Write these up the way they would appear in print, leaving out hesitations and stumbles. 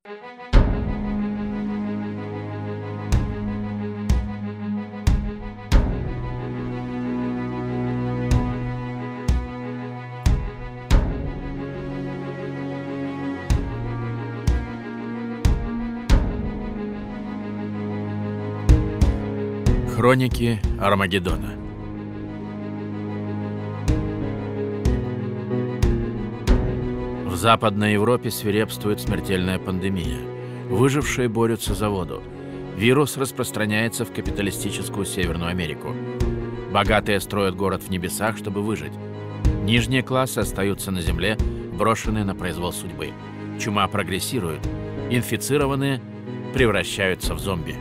Хроники Армагеддона. В Западной Европе свирепствует смертельная пандемия. Выжившие борются за воду. Вирус распространяется в капиталистическую Северную Америку. Богатые строят город в небесах, чтобы выжить. Нижние классы остаются на земле, брошенные на произвол судьбы. Чума прогрессирует. Инфицированные превращаются в зомби.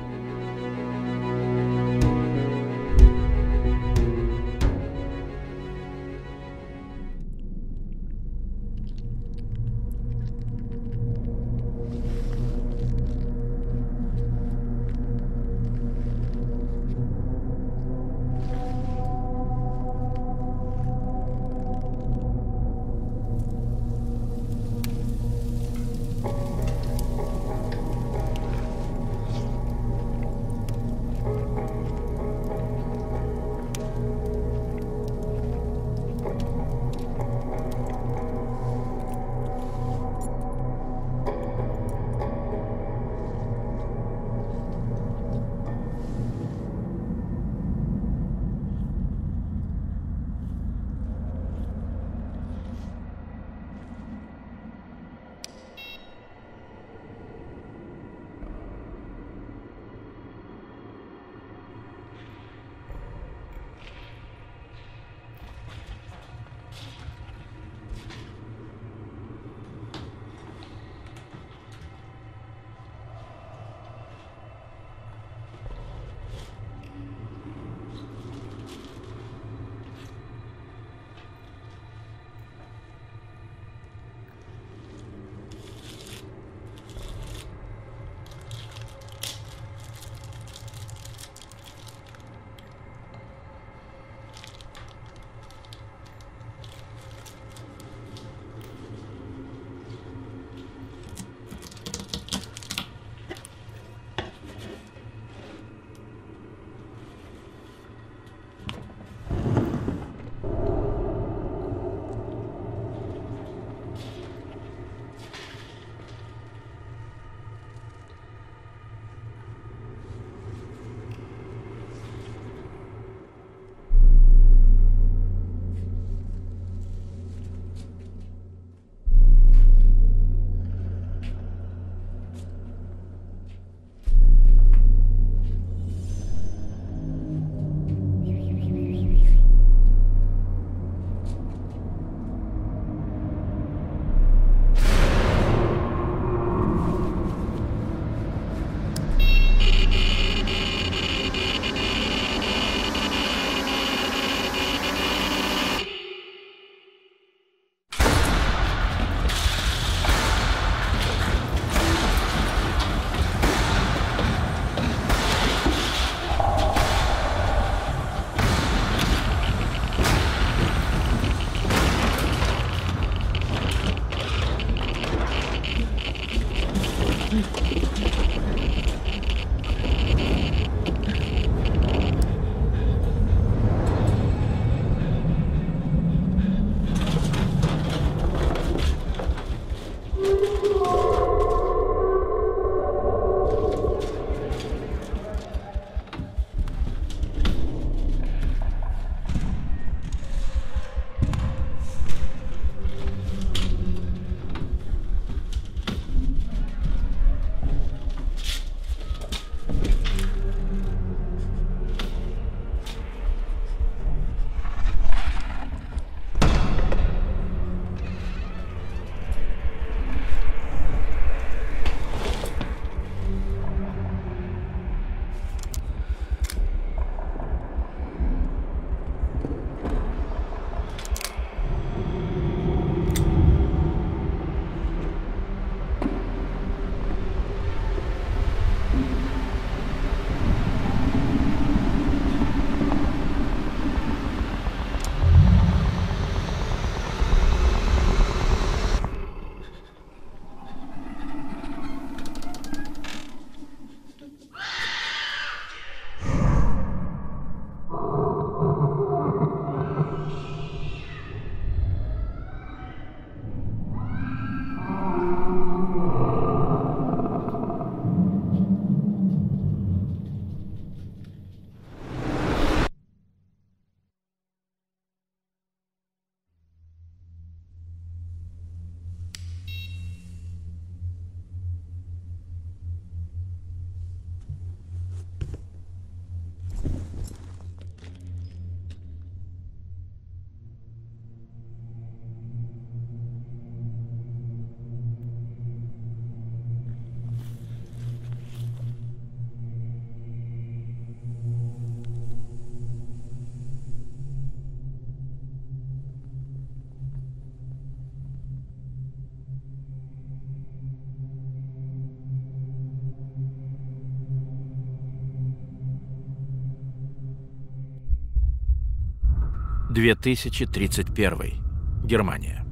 2031. Германия.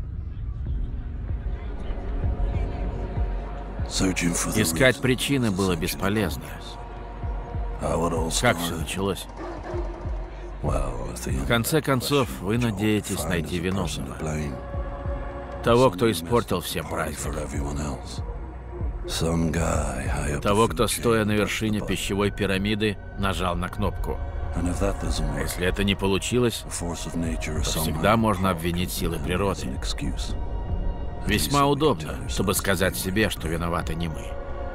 Искать причины было бесполезно. Как все началось? В конце концов, вы надеетесь найти виновного. Того, кто испортил всем праздник. Того, кто, стоя на вершине пищевой пирамиды, нажал на кнопку. А если это не получилось, то всегда можно обвинить силы природы. Весьма удобно, чтобы сказать себе, что виноваты не мы.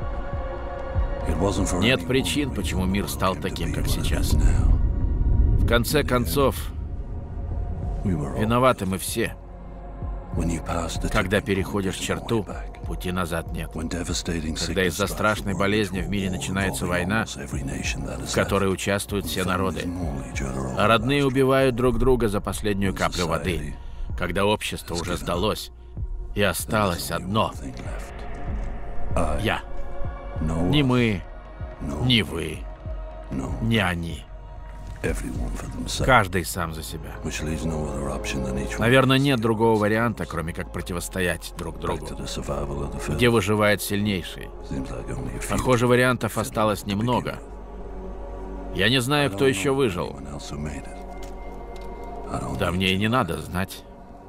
Нет причин, почему мир стал таким, как сейчас. В конце концов, виноваты мы все. Когда переходишь черту, пути назад нет. Когда из-за страшной болезни в мире начинается война, в которой участвуют все народы, а родные убивают друг друга за последнюю каплю воды, когда общество уже сдалось, и осталось одно — я. Не мы, не вы, не они. Каждый сам за себя. Наверное, нет другого варианта, кроме как противостоять друг другу. Где выживает сильнейший. Похоже, вариантов осталось немного. Я не знаю, кто еще выжил. Да мне и не надо знать.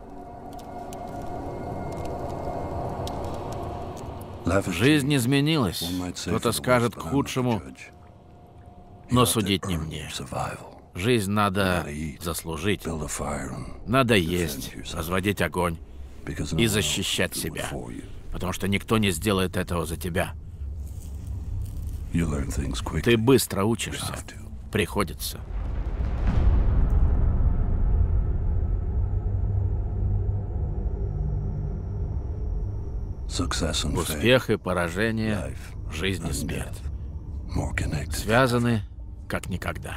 Жизнь изменилась. Кто-то скажет к худшему, но судить не мне. Жизнь надо заслужить. Надо есть, разводить огонь и защищать себя. Потому что никто не сделает этого за тебя. Ты быстро учишься. Приходится. Успех и поражение, жизнь и смерть связаны как никогда.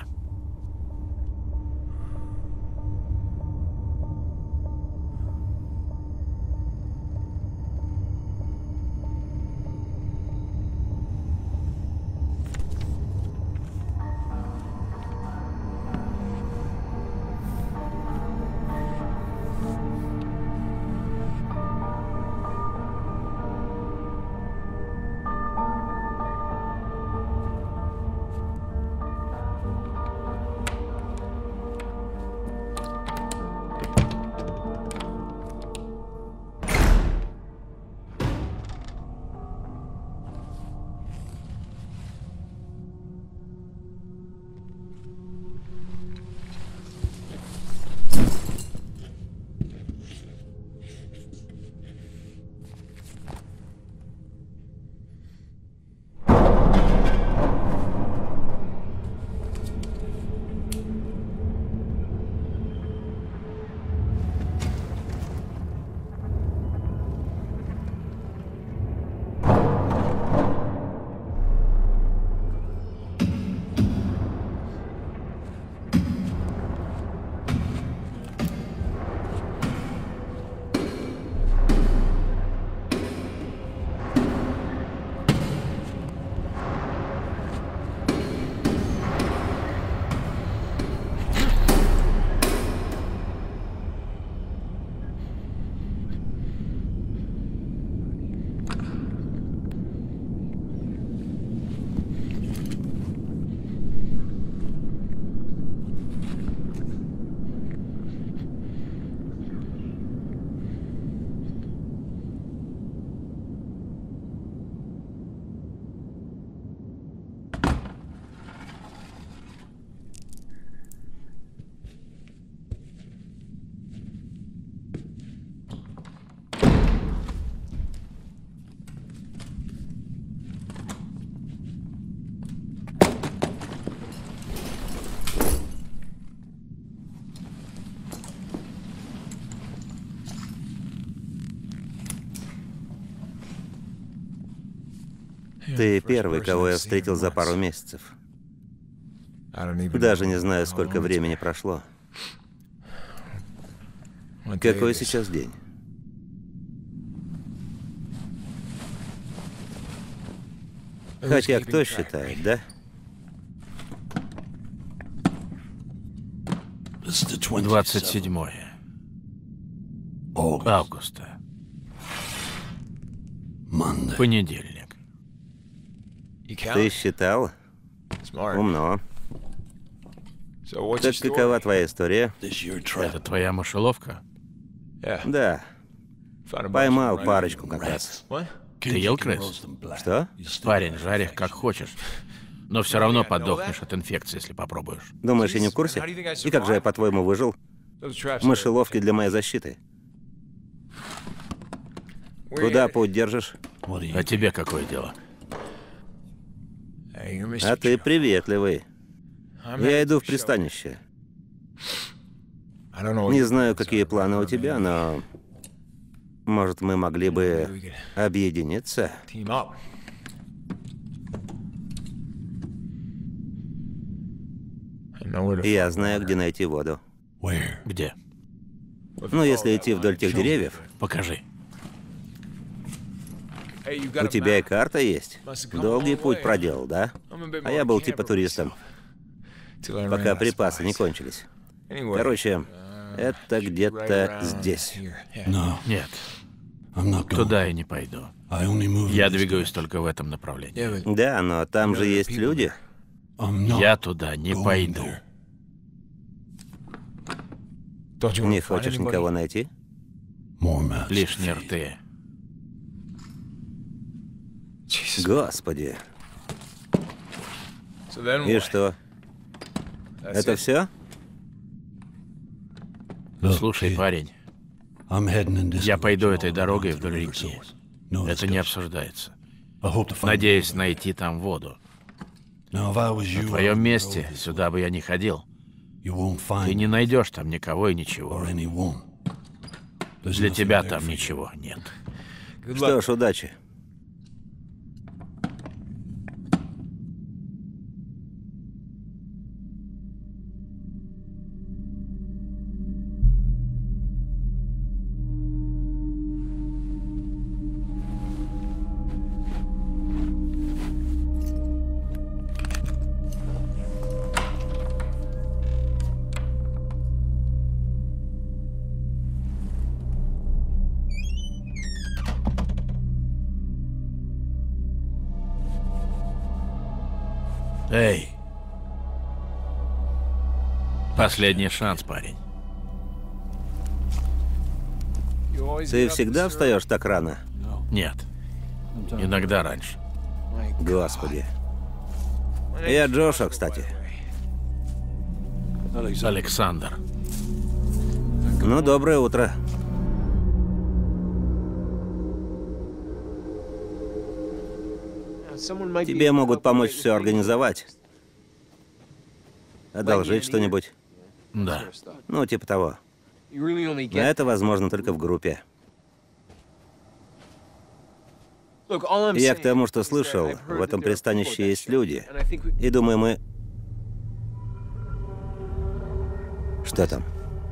Ты первый, кого я встретил за пару месяцев. Даже не знаю, сколько времени прошло. Какой сейчас день? Хотя кто считает, да? 27 августа. Понедельник. Ты считал? Умно. Так какова твоя история? Это твоя мышеловка? Да. Поймал парочку как раз. Ты ел крыс? Что? Парень, жарь их как хочешь. Но все равно подохнешь от инфекции, если попробуешь. Думаешь, я не в курсе? И как же я, по-твоему, выжил? Мышеловки для моей защиты. Куда путь держишь? А тебе какое дело? А ты приветливый. Я иду в пристанище. Не знаю, какие планы у тебя, но... Может, мы могли бы объединиться? Я знаю, где найти воду. Где? Ну, если идти вдоль тех деревьев. Покажи. У тебя и карта есть? Долгий путь проделал, да? А я был типа туристом, пока припасы не кончились. Короче, это где-то здесь. Нет. Туда я не пойду. Я двигаюсь только в этом направлении. Да, но там же есть люди. Я туда не пойду. Не хочешь никого найти? Лишние рты. Господи. И что? Это все? Слушай, парень, я пойду этой дорогой вдоль реки. Это не обсуждается. Надеюсь найти там воду. На твоем месте сюда бы я не ходил. Ты не найдешь там никого и ничего. Для тебя там ничего нет. Что ж, удачи. Эй! Последний шанс, парень. Ты всегда встаешь так рано? Нет. Иногда раньше. Господи. Я Джоша, кстати. Александр. Ну, доброе утро. Тебе могут помочь все организовать. Одолжить что-нибудь. Да. Ну, типа того. Но это возможно только в группе. Я к тому, что слышал, в этом пристанище есть люди. И думаю, мы... Что там?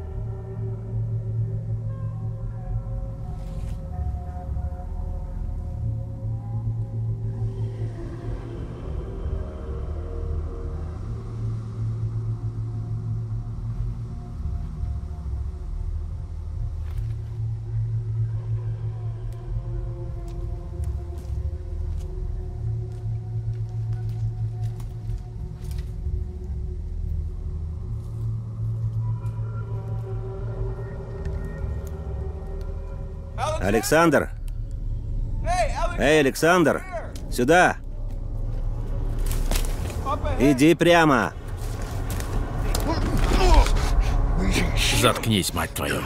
Александр! Эй, Александр! Сюда! Иди прямо! Заткнись, мать твою.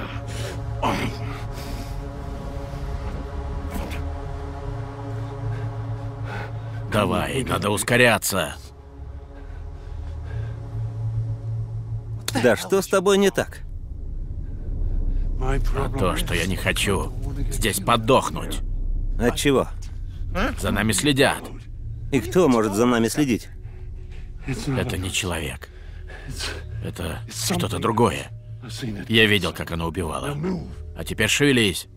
Давай, надо ускоряться. Да что с тобой не так? А то, что я не хочу здесь подохнуть. От чего? За нами следят. И кто может за нами следить? Это не человек. Это что-то другое. Я видел, как оно убивало. А теперь шевелись.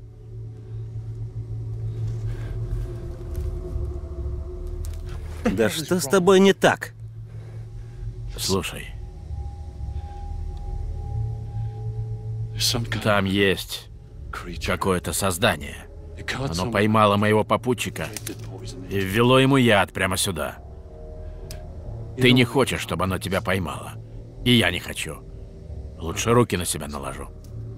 Да что с тобой не так? Слушай. Там есть какое-то создание. Оно поймало моего попутчика и ввело ему яд прямо сюда. Ты не хочешь, чтобы оно тебя поймало. И я не хочу. Лучше руки на себя наложу.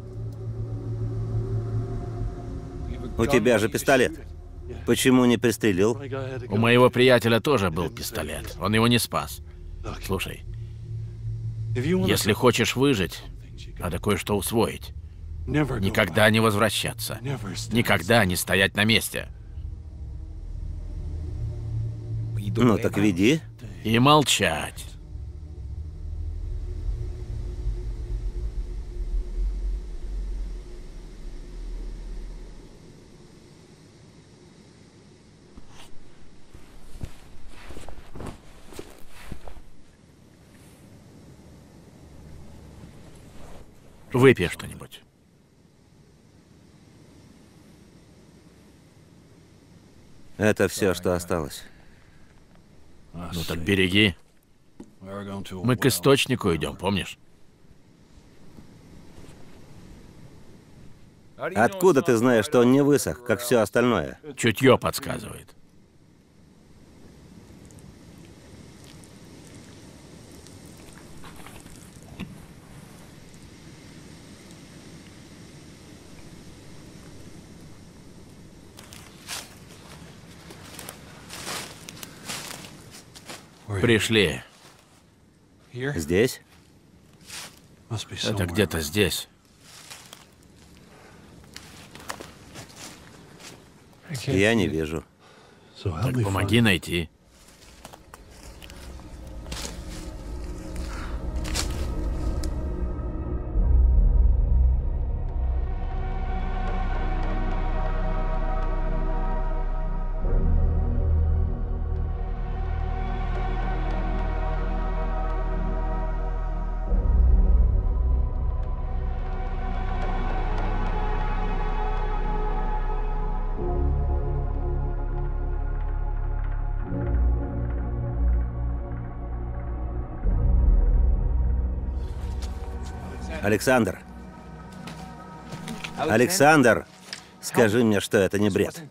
У тебя же пистолет. Почему не пристрелил? У моего приятеля тоже был пистолет. Он его не спас. Слушай, если хочешь выжить, надо кое-что усвоить. Никогда не возвращаться. Никогда не стоять на месте. Ну так веди. И молчать. Выпей что-нибудь. Это все, что осталось. Ну так береги. Мы к источнику идем, помнишь? Откуда ты знаешь, что он не высох, как все остальное? Чутье подсказывает. Пришли. Здесь? Это где-то здесь. Я не вижу. Так помоги найти. Александр! Александр! Скажи мне, что это не бред.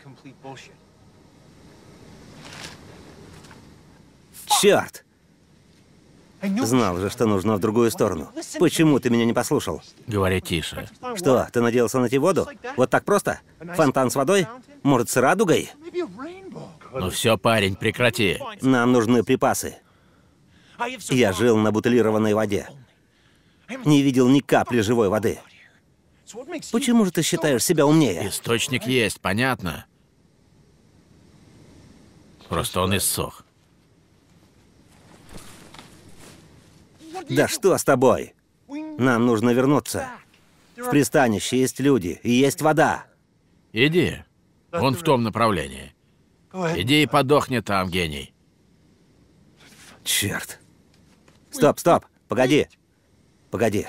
Черт! Знал же, что нужно в другую сторону. Почему ты меня не послушал? Говори тише. Что, ты надеялся найти воду? Вот так просто? Фонтан с водой? Может, с радугой? Ну все, парень, прекрати. Нам нужны припасы. Я жил на бутылированной воде. Не видел ни капли живой воды. Почему же ты считаешь себя умнее? Источник есть, понятно? Просто он иссох. Да что с тобой? Нам нужно вернуться. В пристанище есть люди и есть вода. Иди. Вон в том направлении. Иди и подохни там, гений. Черт. Стоп, стоп. Погоди. Погоди.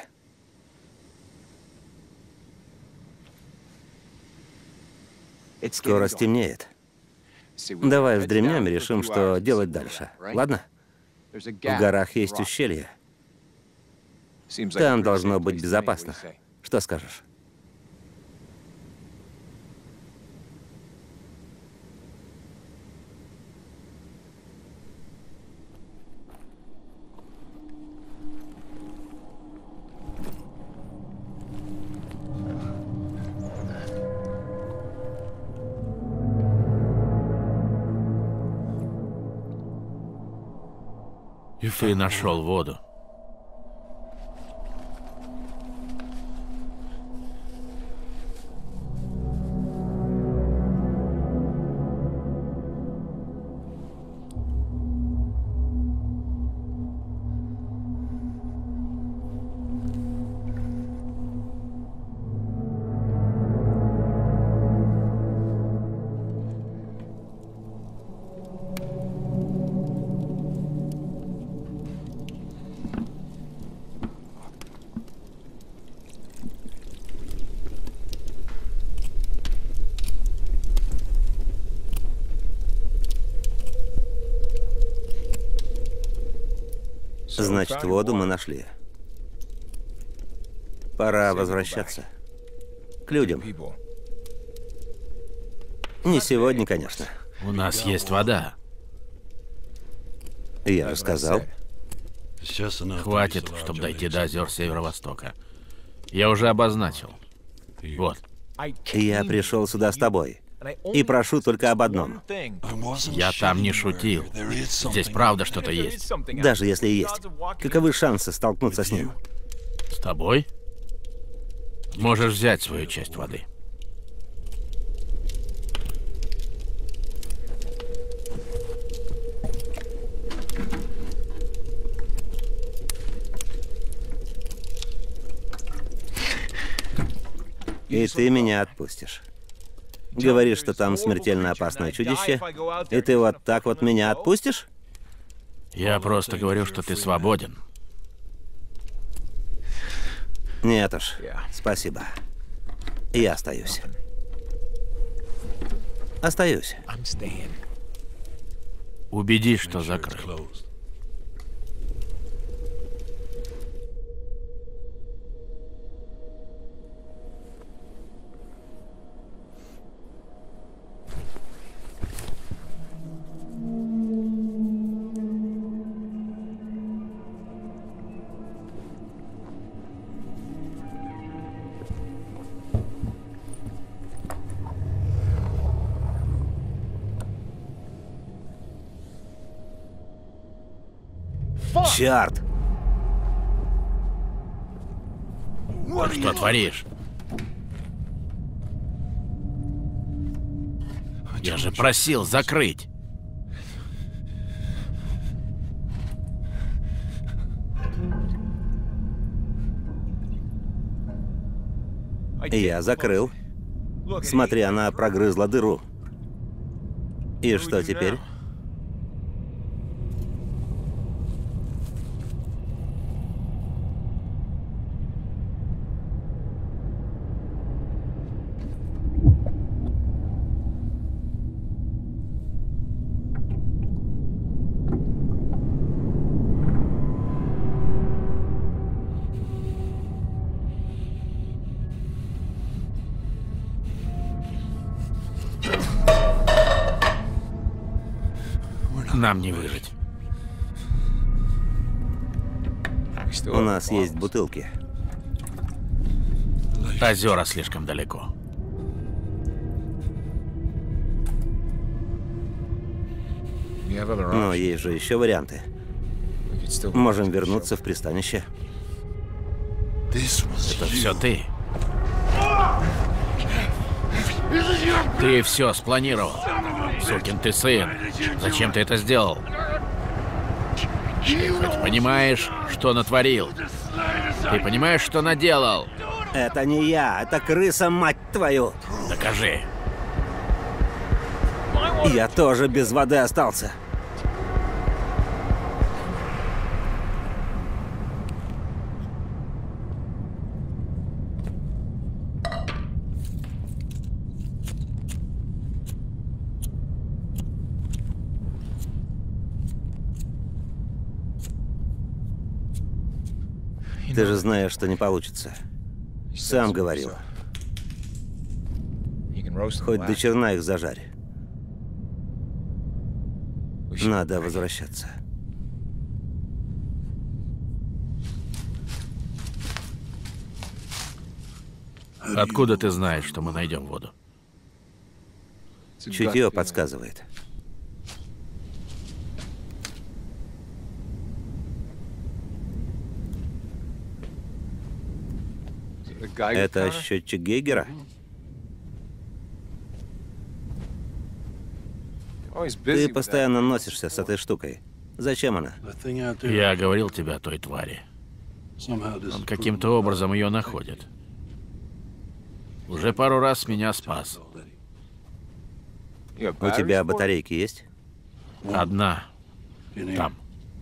Скоро стемнеет. Давай вздремнем и решим, что делать дальше. Ладно? В горах есть ущелье. Там должно быть безопасно. Что скажешь? Ты нашел воду. Значит, воду мы нашли. Пора возвращаться. К людям. Не сегодня, конечно. У нас есть вода. Я же сказал. Хватит, чтобы дойти до озер Северо-Востока. Я уже обозначил. Вот. Я пришел сюда с тобой. И прошу только об одном. Я там не шутил. Здесь правда что-то есть. Даже если и есть. Каковы шансы столкнуться с ним? С тобой? Можешь взять свою часть воды. И ты меня отпустишь. Говоришь, что там смертельно опасное чудище, и ты вот так вот меня отпустишь? Я просто говорю, что ты свободен. Нет уж, спасибо. Я остаюсь. Остаюсь. Убедись, что закрыл. Черт! Ты что творишь? Я же просил закрыть. Я закрыл. Смотри, она прогрызла дыру. И что теперь? Нам не выжить. У нас есть бутылки. Озера слишком далеко. Но есть же еще варианты. Можем вернуться в пристанище. Это все ты. Ты все спланировал. Сукин ты сын. Зачем ты это сделал? Ты хоть понимаешь, что натворил? Ты понимаешь, что наделал? Это не я, это крыса, мать твою! Докажи. Я тоже без воды остался. Ты же знаешь, что не получится. Сам говорил. Хоть до черна их зажарь. Надо возвращаться. Откуда ты знаешь, что мы найдем воду? Чутье подсказывает. Это счетчик Гейгера? Ты постоянно носишься с этой штукой. Зачем она? Я говорил тебе о той твари. Он каким-то образом ее находит. Уже пару раз меня спас. У тебя батарейки есть? Одна. Там.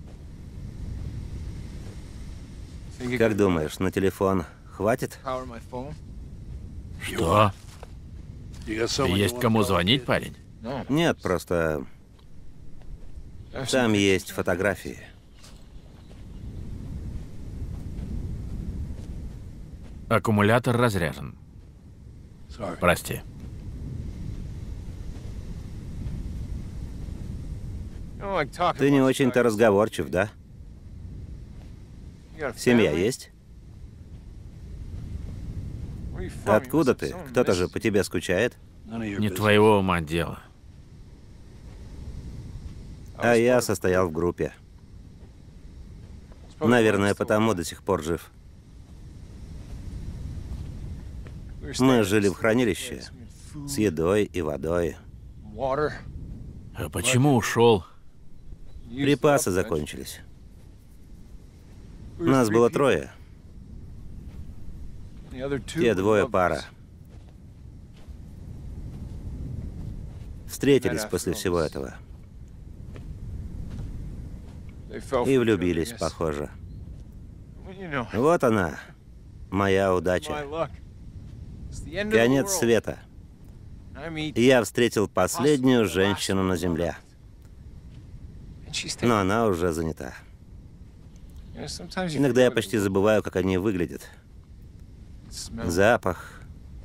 Как думаешь, на телефон хватит? Что? Есть кому звонить, парень? Нет, просто... Там есть фотографии. Аккумулятор разряжен. Прости. Ты не очень-то разговорчив, да? Семья есть? Откуда ты? Кто-то же по тебе скучает. Не твоего ума дело. А я состоял в группе. Наверное, потому до сих пор жив. Мы жили в хранилище с едой и водой. А почему ушел? Припасы закончились. Нас было 3. Те 2 пара. Встретились после всего этого. И влюбились, похоже. Вот она, моя удача. Конец света. Я встретил последнюю женщину на Земле. Но она уже занята. Иногда я почти забываю, как они выглядят. Запах,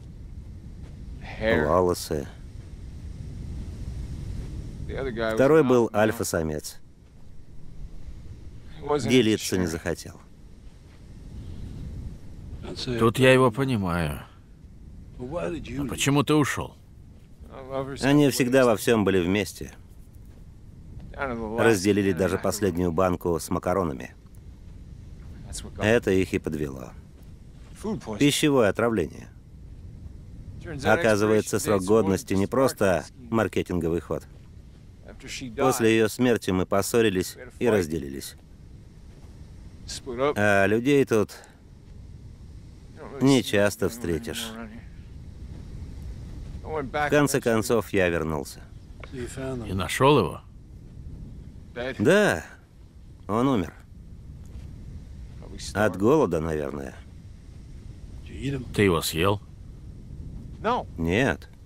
волосы. Второй был альфа-самец. Делиться не захотел. Тут я его понимаю. А почему ты ушел? Они всегда во всем были вместе. Разделили даже последнюю банку с макаронами. Это их и подвело. Пищевое отравление. Оказывается, срок годности не просто маркетинговый ход. После ее смерти мы поссорились и разделились. А людей тут не часто встретишь. В конце концов, я вернулся. И нашел его? Да, он умер. От голода, наверное. Ты его съел? Нет.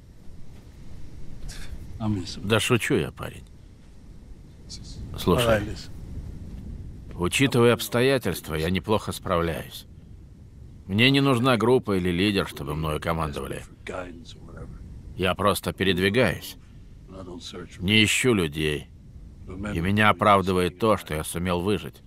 Да шучу я, парень. Слушай, учитывая обстоятельства, я неплохо справляюсь. Мне не нужна группа или лидер, чтобы мною командовали. Я просто передвигаюсь. Не ищу людей. И меня оправдывает то, что я сумел выжить.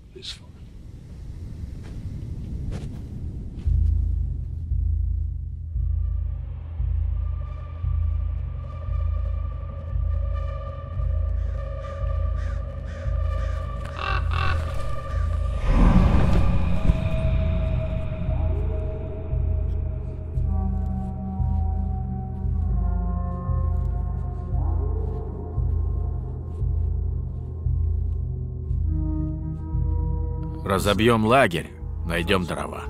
Разобьем лагерь, найдем дрова.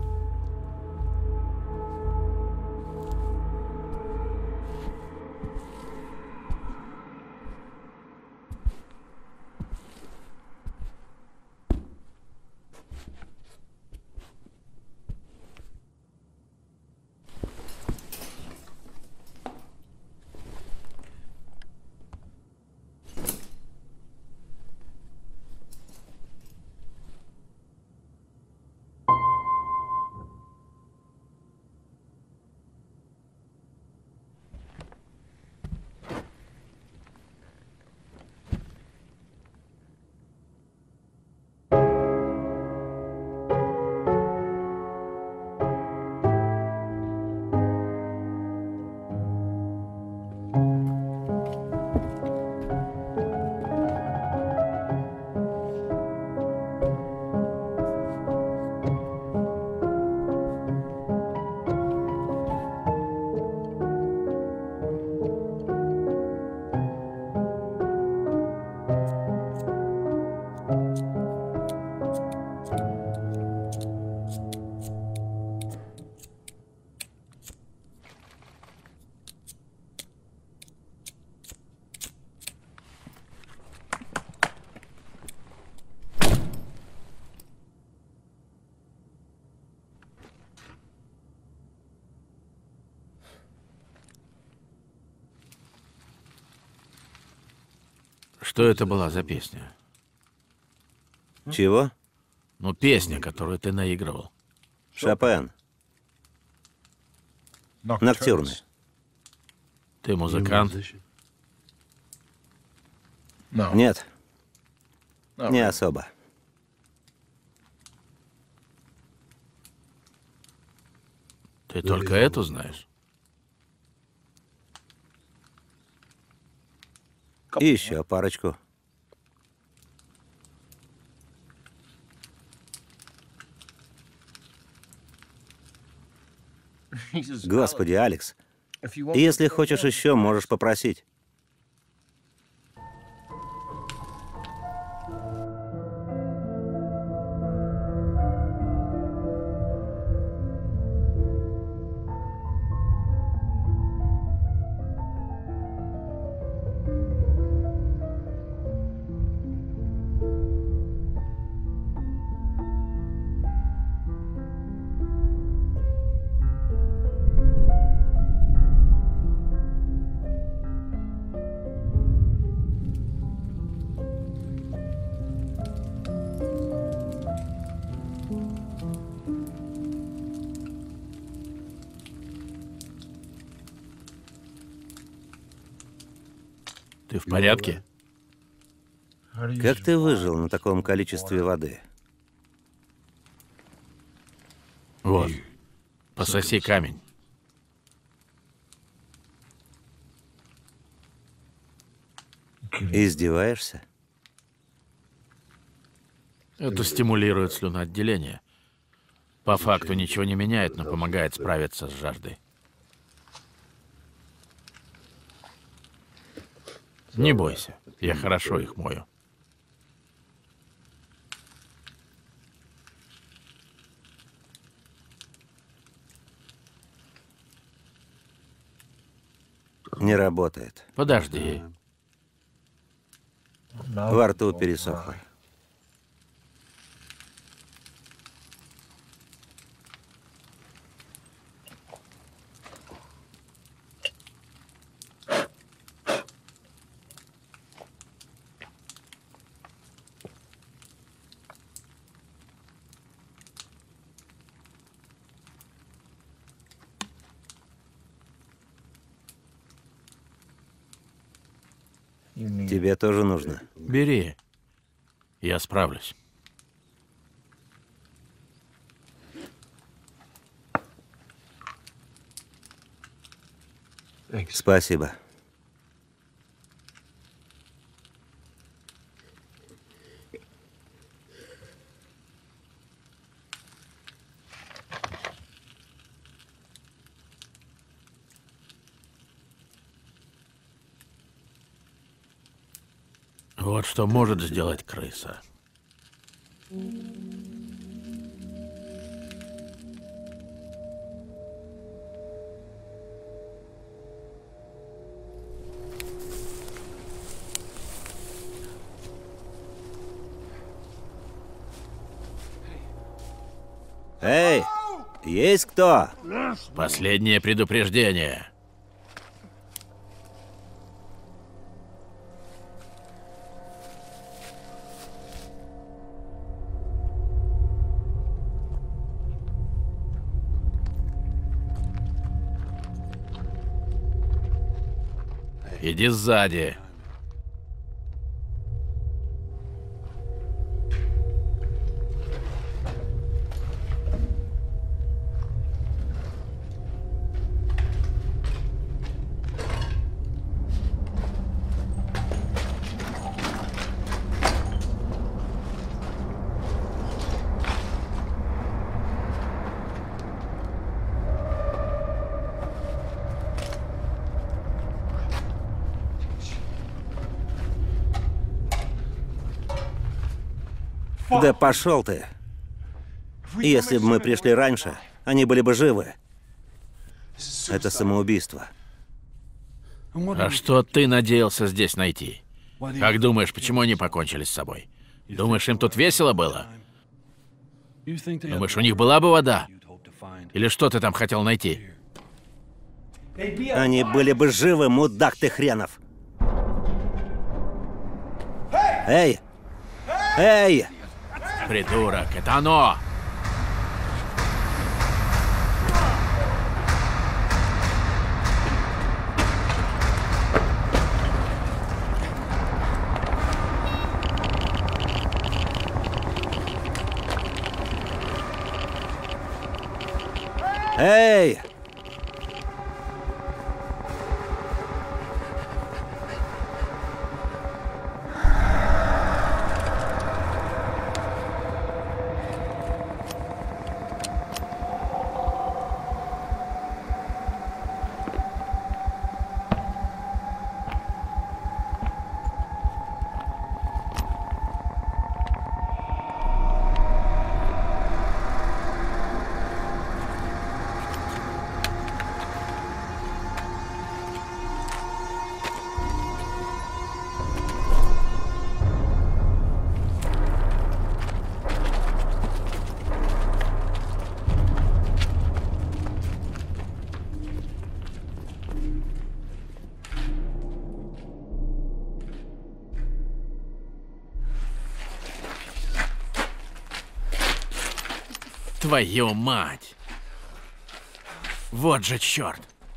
Что это была за песня? Чего? Ну, песня, которую ты наигрывал. Шопен. Ноктюрны. Ты музыкант? Нет, не особо. Ты только эту знаешь? И еще парочку. Господи, Алекс, если хочешь еще, можешь попросить. Ты в порядке? Как ты выжил на таком количестве воды? Вот, пососи камень. Издеваешься? Это стимулирует слюноотделение. По факту ничего не меняет, но помогает справиться с жаждой. Не бойся, я хорошо их мою. Не работает. Подожди. Во рту пересохло. Тебе тоже нужно. Бери. Я справлюсь. Спасибо. Вот что может сделать крыса. Эй, есть кто? Последнее предупреждение. Иди сзади. Да пошел ты. Если бы мы пришли раньше, они были бы живы. Это самоубийство. А что ты надеялся здесь найти? Как думаешь, почему они покончили с собой? Думаешь, им тут весело было? Думаешь, у них была бы вода? Или что ты там хотел найти? Они были бы живы, мудак ты хренов. Эй! Эй! Придурок, это оно! Эй! Твою мать! Вот же черт!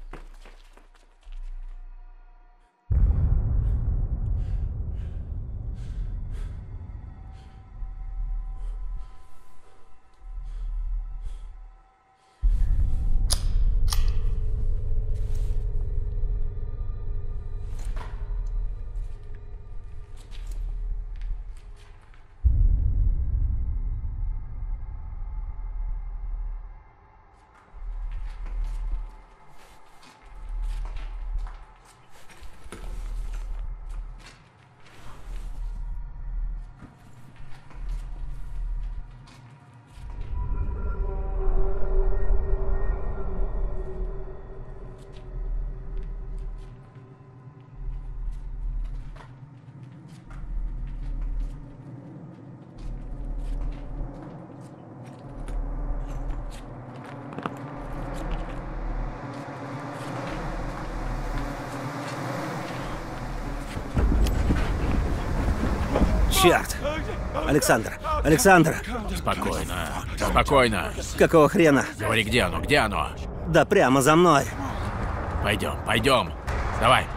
Черт! Александр! Александр! Спокойно, спокойно. Какого хрена? Говори, где оно, где оно? Да прямо за мной. Пойдем, пойдем. Давай.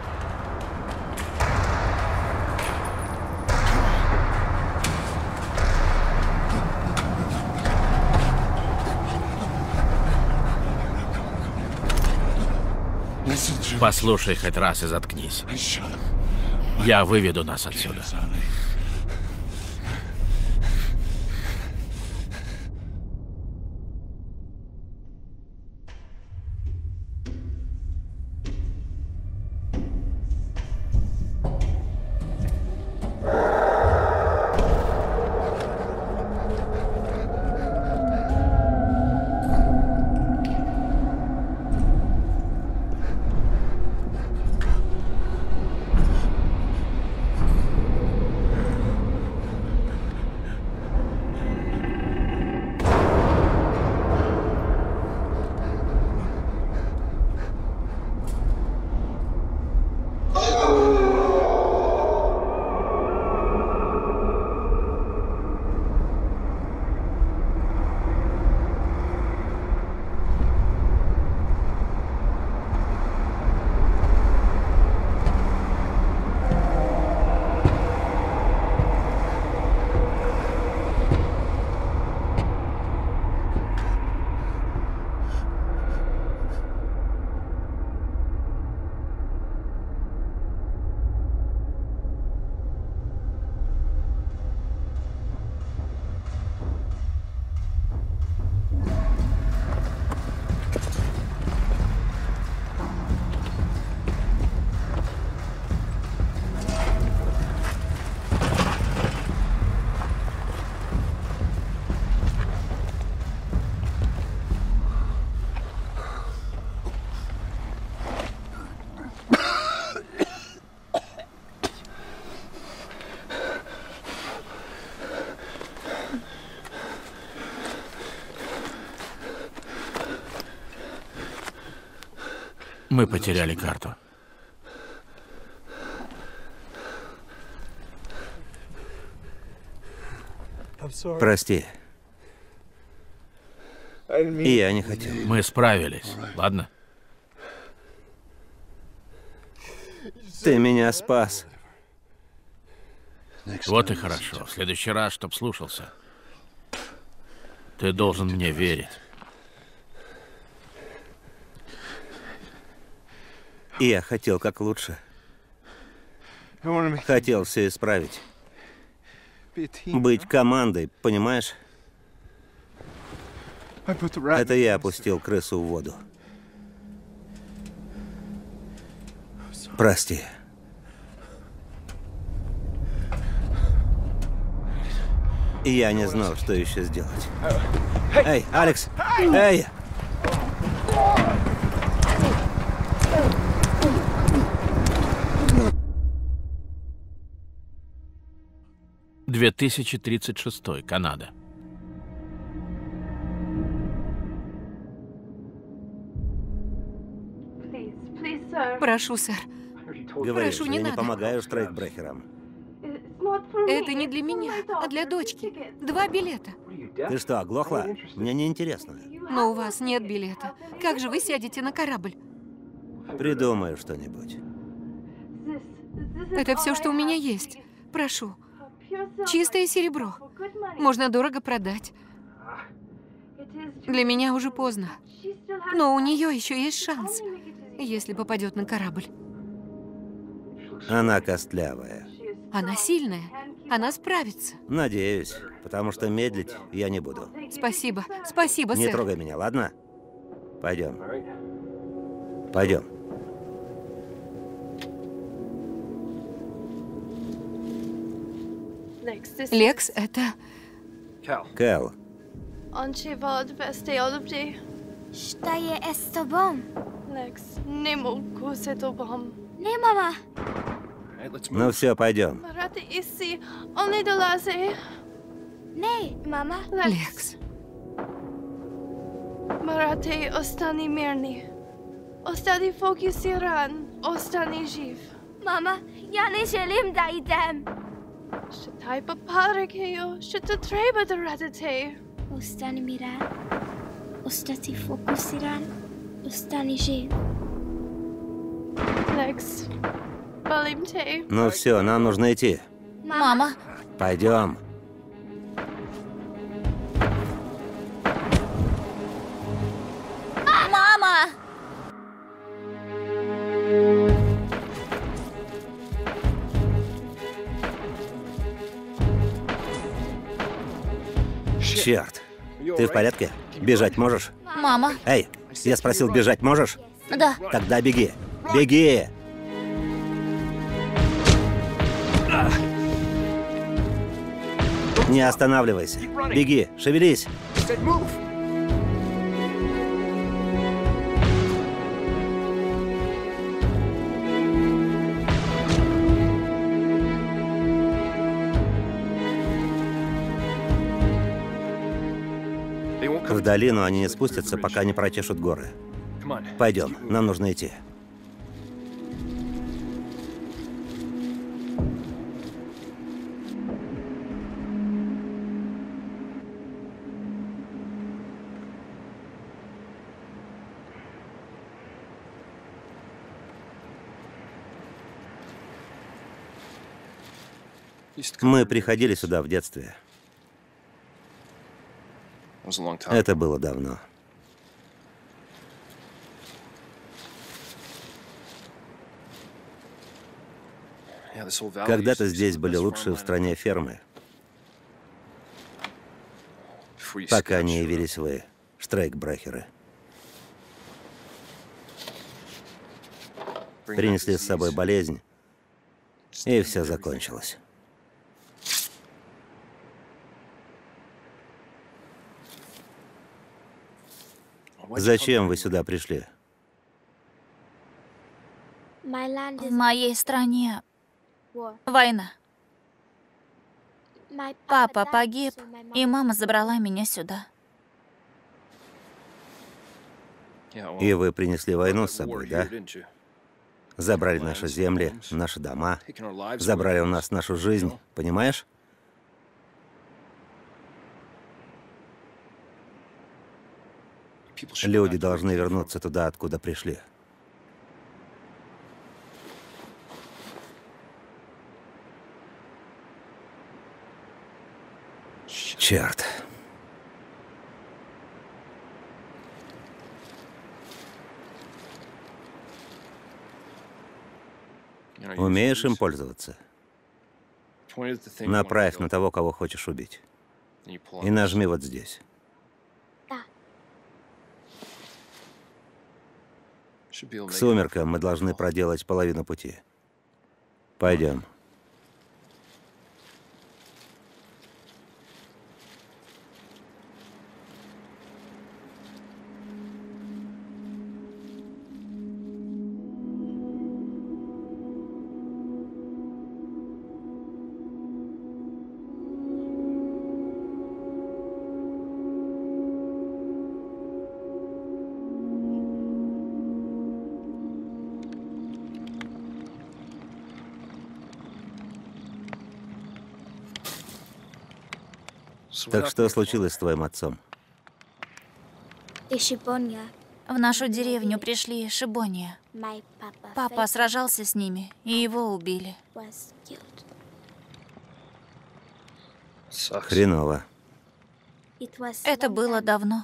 Послушай хоть раз и заткнись. Я выведу нас отсюда. Мы потеряли карту. Прости. Я не хотел. Мы справились, ладно? Ты меня спас. Вот и хорошо. В следующий раз, чтоб слушался. Ты должен мне верить. И я хотел как лучше. Хотел все исправить. Быть командой, понимаешь? Это я опустил крысу в воду. Прости. Я не знал, что еще сделать. Эй, Алекс! Эй! — 2036, Канада. Прошу, сэр. Говоришь, Прошу, не я не надо. помогаю штрейкбрехерам. Это не для меня, а для дочки. 2 билета. Ты что, оглохла? Мне не интересно. Но у вас нет билета. Как же вы сядете на корабль? Придумаю что-нибудь. Это все, что у меня есть. Прошу. Чистое серебро. Можно дорого продать. Для меня уже поздно. Но у нее еще есть шанс, если попадет на корабль. Она костлявая. Она сильная. Она справится. Надеюсь, потому что медлить я не буду. Спасибо. Спасибо, Не сэр. трогай меня, ладно? Пойдем. Пойдем. Лекс, это... Кэл, Anche vad bästa jag blir. Staje Estobom. Lex, nemo kusetobam. Ne, mama. ну все, пойдем. Marate issi, only dolase. Ne, mama. Лекс. Marate ostani mirni. Ostani fokusiran. Ostani živ. Mama, ja ne želim da idem. Šitaj paparekejo, šita treba da radite. Ostani miran. Ostati fokusiran. Ostani živ. Lex, balim te. Ну все, нам нужно идти. Мама. Пойдем. Mama! Черт. Ты в порядке? Бежать можешь? Мама. Эй, я спросил, бежать можешь? Да. Тогда беги. Беги! Не останавливайся. Беги, шевелись. В долину они не спустятся, пока не прочешут горы. Пойдем, нам нужно идти. Мы приходили сюда в детстве. Это было давно. Когда-то здесь были лучшие в стране фермы, пока не явились вы, штрейкбрехеры. Принесли с собой болезнь, и все закончилось. Зачем вы сюда пришли? В моей стране война. Папа погиб, и мама забрала меня сюда. И вы принесли войну с собой, да? Забрали наши земли, наши дома, забрали у нас нашу жизнь, понимаешь? Люди должны вернуться туда, откуда пришли. Черт. Умеешь им пользоваться? Направь на того, кого хочешь убить. И нажми вот здесь. К сумеркам мы должны проделать половину пути. Пойдем. Так что случилось с твоим отцом? В нашу деревню пришли шибония. Папа сражался с ними, и его убили. Хреново. Это было давно.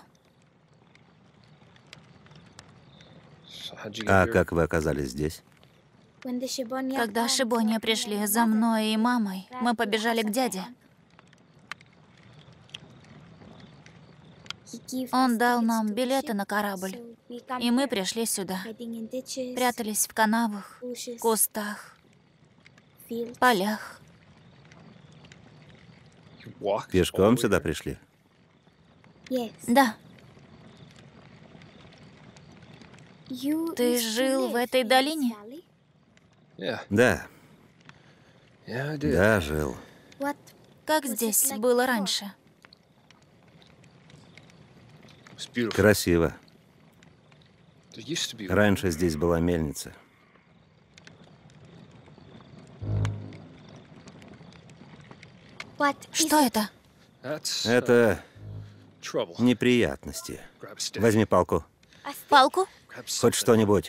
А как вы оказались здесь? Когда шибония пришли за мной и мамой, мы побежали к дяде. Он дал нам билеты на корабль, и мы пришли сюда. Прятались в канавах, кустах, полях. Пешком сюда пришли? Да. Ты жил в этой долине? Да. Да, жил. Как здесь было раньше? Красиво. Раньше здесь была мельница. Что это? Это неприятности. Возьми палку. Палку? Хоть что-нибудь.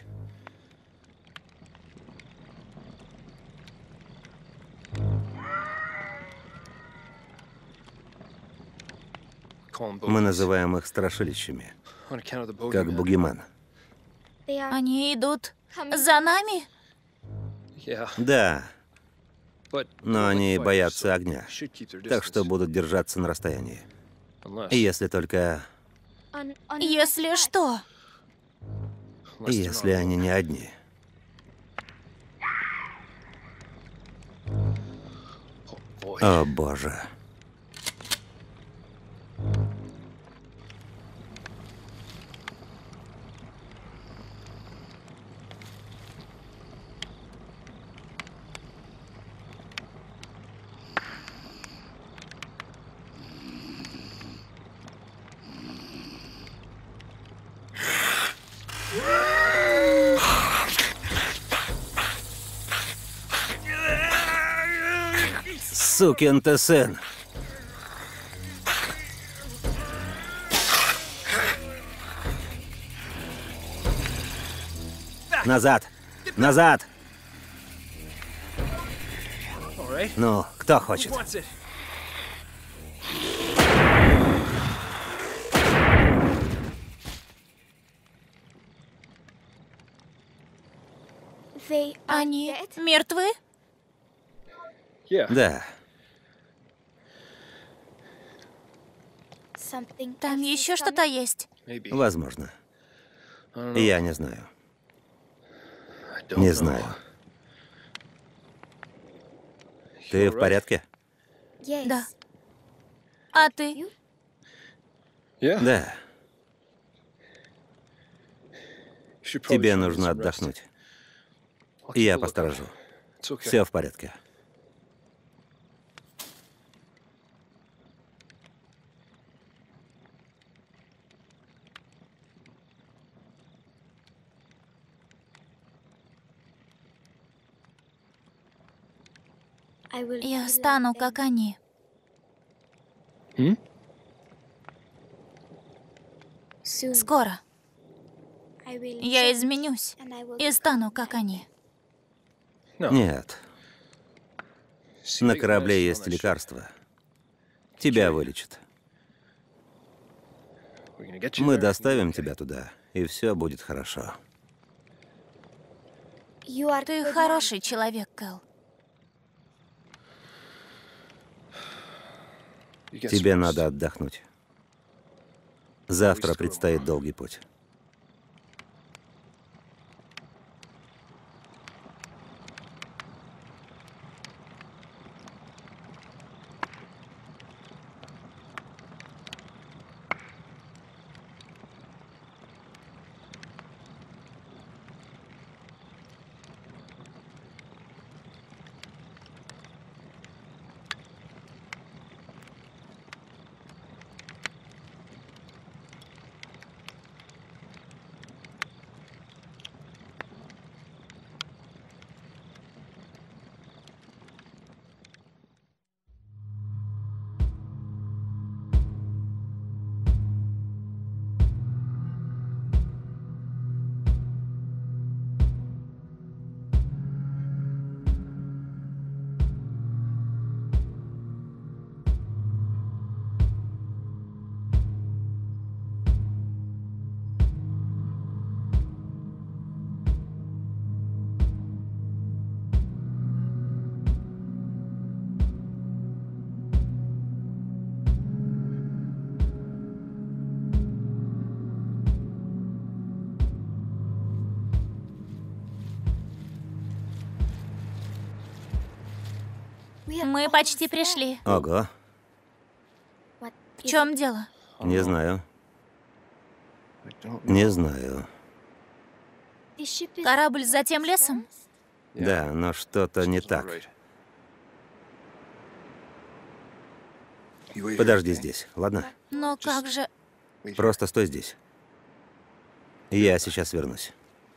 Мы называем их страшилищами, как бугимен. Они идут за нами? Да, но они боятся огня, так что будут держаться на расстоянии. Если только... Если что? Если они не одни. О, боже. Сукин ты сын. Назад! Назад! Ну, кто хочет? Они мертвы? Да. Там еще что-то есть? Возможно. Я не знаю. Не знаю. Ты в порядке? Да. А ты? Да. Тебе нужно отдохнуть. Я посторожу. Все в порядке. Я стану, как они. Скоро. Я изменюсь и стану, как они. Нет. На корабле есть лекарство. Тебя вылечат. Мы доставим тебя туда, и все будет хорошо. Ты хороший человек, Кэл. Тебе надо отдохнуть. Завтра предстоит долгий путь. Мы почти пришли. Ого, В чем дело? не знаю. Не знаю. Корабль за тем лесом? Да, но что-то не так. Подожди здесь, ладно? Но как же... Просто стой здесь. Я сейчас вернусь.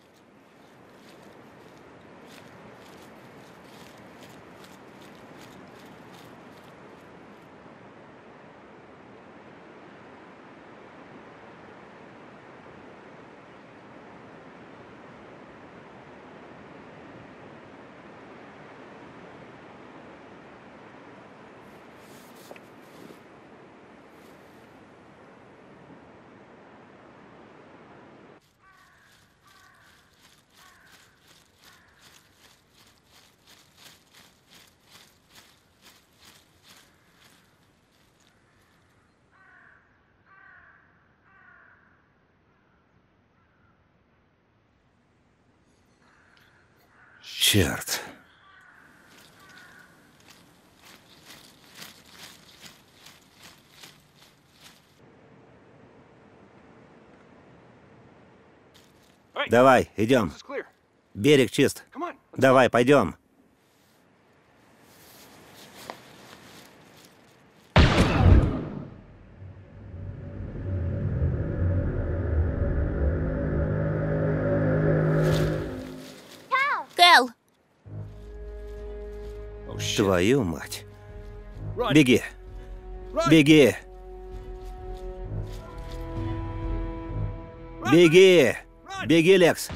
Черт. Давай, идем. Берег чист. Давай, пойдем. Кэл! Твою мать. Беги. Беги. Беги. Беги, Лекс.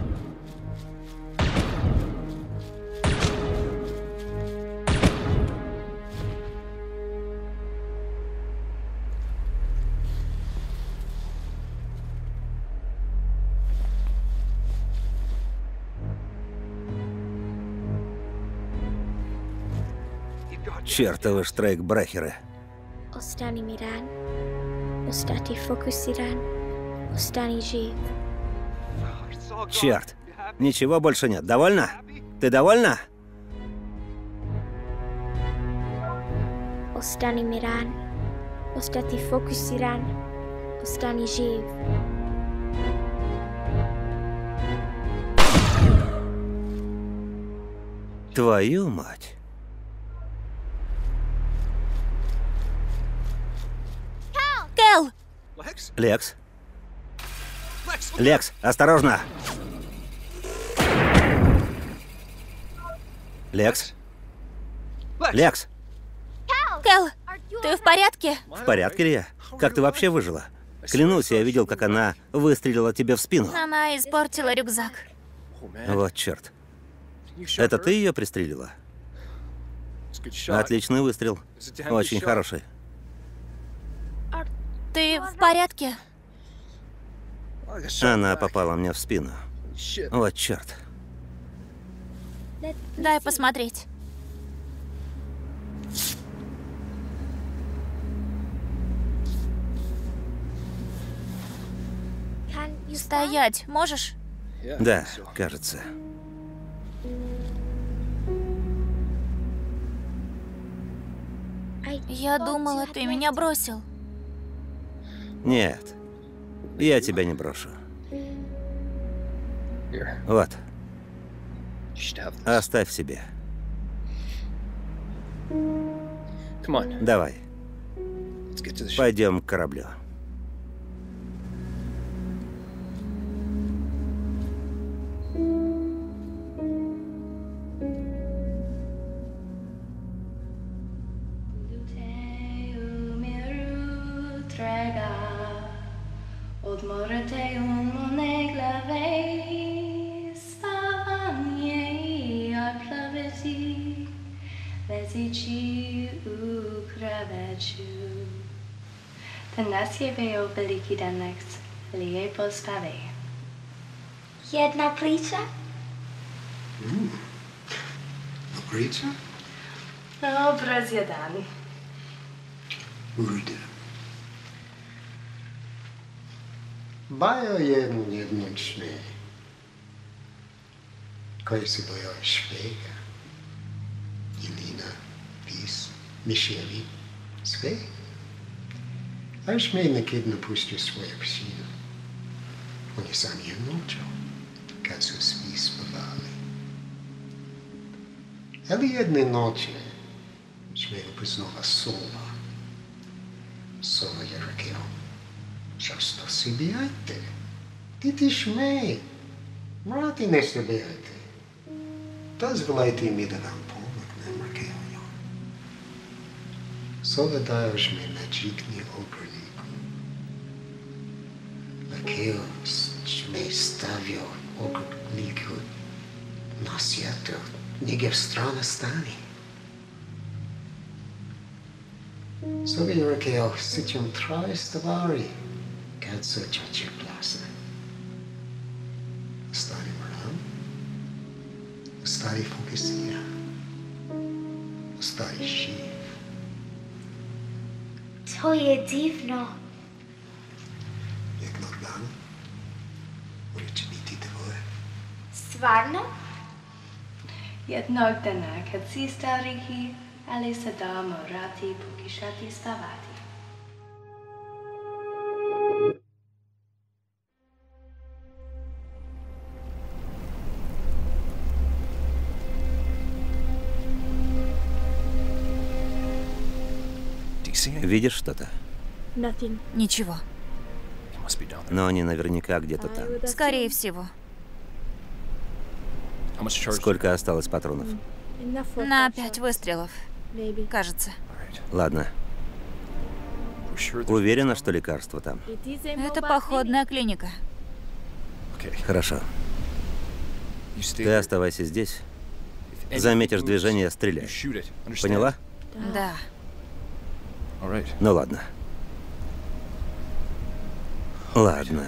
Чертовы штрейкбрехеры. Остани Миран, остати фокусиран, остани жив. Черт. Ничего больше нет. Довольна? Ты довольна? Остани Миран, остати фокусиран, остани жив. Твою мать. Кэл! Лекс. Лекс, осторожно. Лекс. Лекс, Кэл, ты в порядке? в порядке ли я? Как ты вообще выжила? Клянусь, я видел, как она выстрелила тебе в спину. Она испортила рюкзак. Вот черт. Это ты ее пристрелила? Отличный выстрел. Очень хороший. Ты в порядке? Она попала мне в спину. Вот черт. Дай посмотреть. Стоять можешь? Да, кажется. Я думала, ты меня бросил. Нет, я тебя не брошу. Вот. Оставь себе. Давай. Пойдем к кораблю. Jedna plica? Plica? Obraz jeden. Ujde. Bajo jednog šmeja. Koji se bojao špega? Jelina, Pis, Mišeli, sve. A šmej nekad napustio svoje psine. On je sam je noćao, kad su svi spavali. Ali jedne noći šmej upoznala sova. Sova je rekao, zašto si bijate? Ti šmej, vrati ne se bijate. Dozvolite mi da vam pomognem, rekao je on. Sova dajoš me na čikni ogrliku. Rekao šmej stavio ogrliku na svjetlo, njegov strana stani. Sova je rekao, sićem traje stvari, kad se će plasa. Stari moram, stari fokusira, stari živ. To je divno. Jednog dana, oni će biti dvoje. Stvarno? Jednog dana, kad si stariji, ali sada morati pokušati spavati. Видишь что-то? Ничего. Но они наверняка где-то там. Скорее всего. Сколько осталось патронов? На 5 выстрелов. Кажется. Ладно. Уверена, что лекарство там? Это походная клиника. Хорошо. Ты оставайся здесь. Заметишь движение, стреляй. Поняла? Да. Ну ладно. Ладно.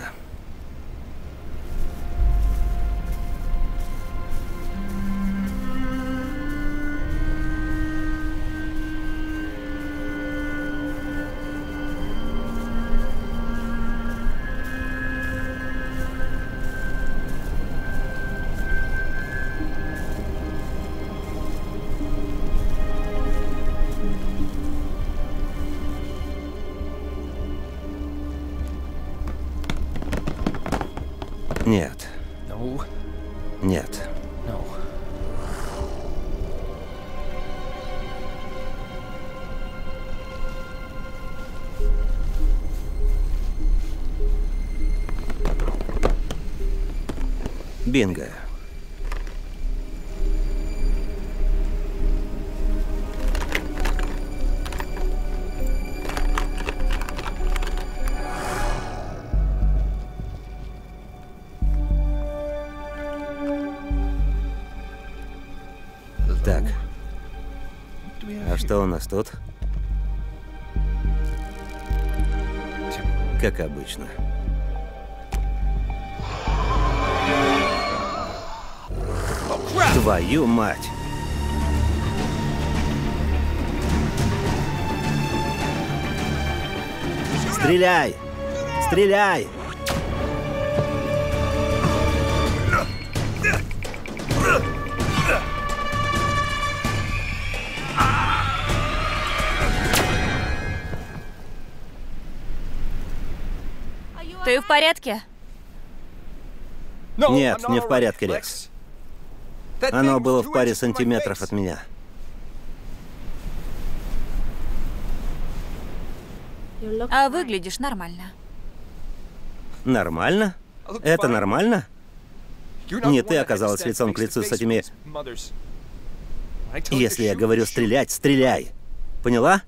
Нет. Нет. Бинго. Так. А что у нас тут? Как обычно. Твою мать! Стреляй! Стреляй! Ты в порядке? Нет, не в порядке, Лекс. Оно было в паре сантиметров от меня. А выглядишь нормально. Нормально? Это нормально? Не ты оказалась лицом к лицу с этими... Если я говорю стрелять, стреляй. Поняла?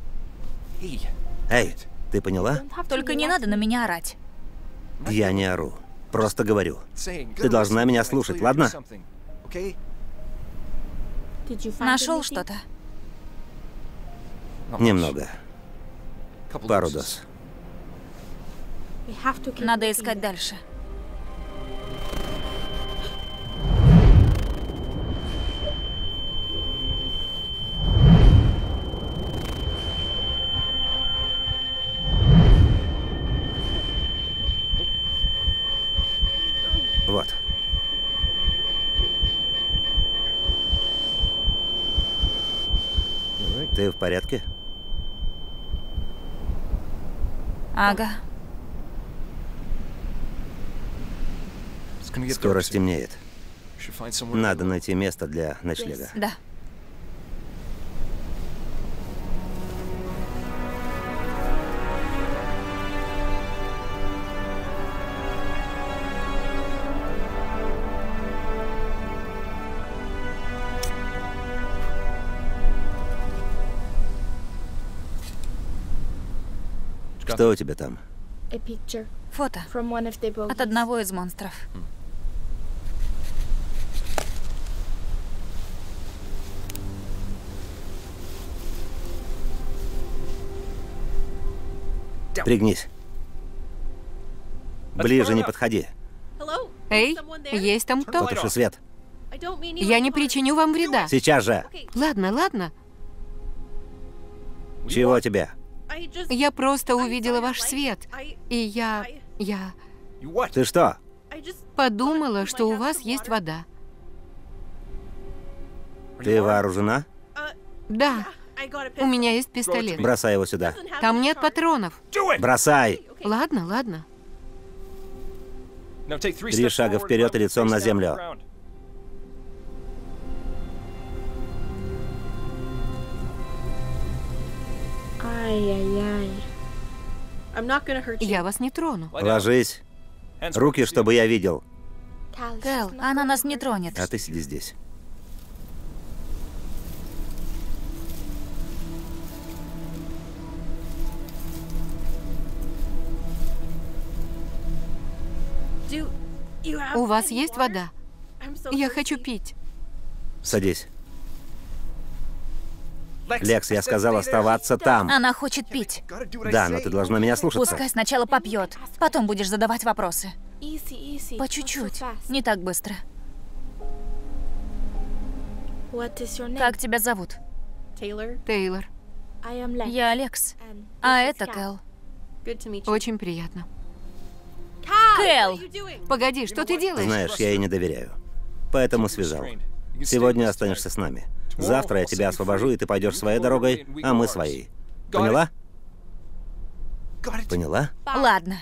Эй, ты поняла? Только не надо на меня орать. Я не ору. Просто говорю. Ты должна меня слушать, ладно? Нашел что-то? Немного. Пару доз. Надо искать дальше. Вот. Ты в порядке? Ага. Скоро стемнеет. Надо найти место для ночлега. Да. Что у тебя там? Фото от одного из монстров. Пригнись. Ближе не подходи. Эй, есть там кто? Потуши свет. Я не причиню вам вреда. Сейчас же. Ладно, ладно. Чего тебе? Я просто увидела ваш свет. И я Ты что? подумала, что у вас есть вода. Ты вооружена? Да, у меня есть пистолет. Бросай его сюда. Там нет патронов. Бросай! Ладно, ладно. 3 шага вперед и лицом на землю. Я вас не трону. Ложись. Руки, чтобы я видел. Кэл, она нас не тронет. А ты сиди здесь. У вас есть вода? Я хочу пить. Садись. Лекс, я сказал оставаться там. Она хочет пить. Да, но ты должна меня слушаться. Пускай сначала попьет, потом будешь задавать вопросы. По чуть-чуть, не так быстро. Как тебя зовут? Тейлор, Я Алекс. А это Кэл. очень приятно. Кэл! Погоди, что ты делаешь? Знаешь, я ей не доверяю. Поэтому связал. Сегодня останешься с нами. Завтра я тебя освобожу, и ты пойдешь своей дорогой, а мы своей. Поняла? Поняла? Ладно.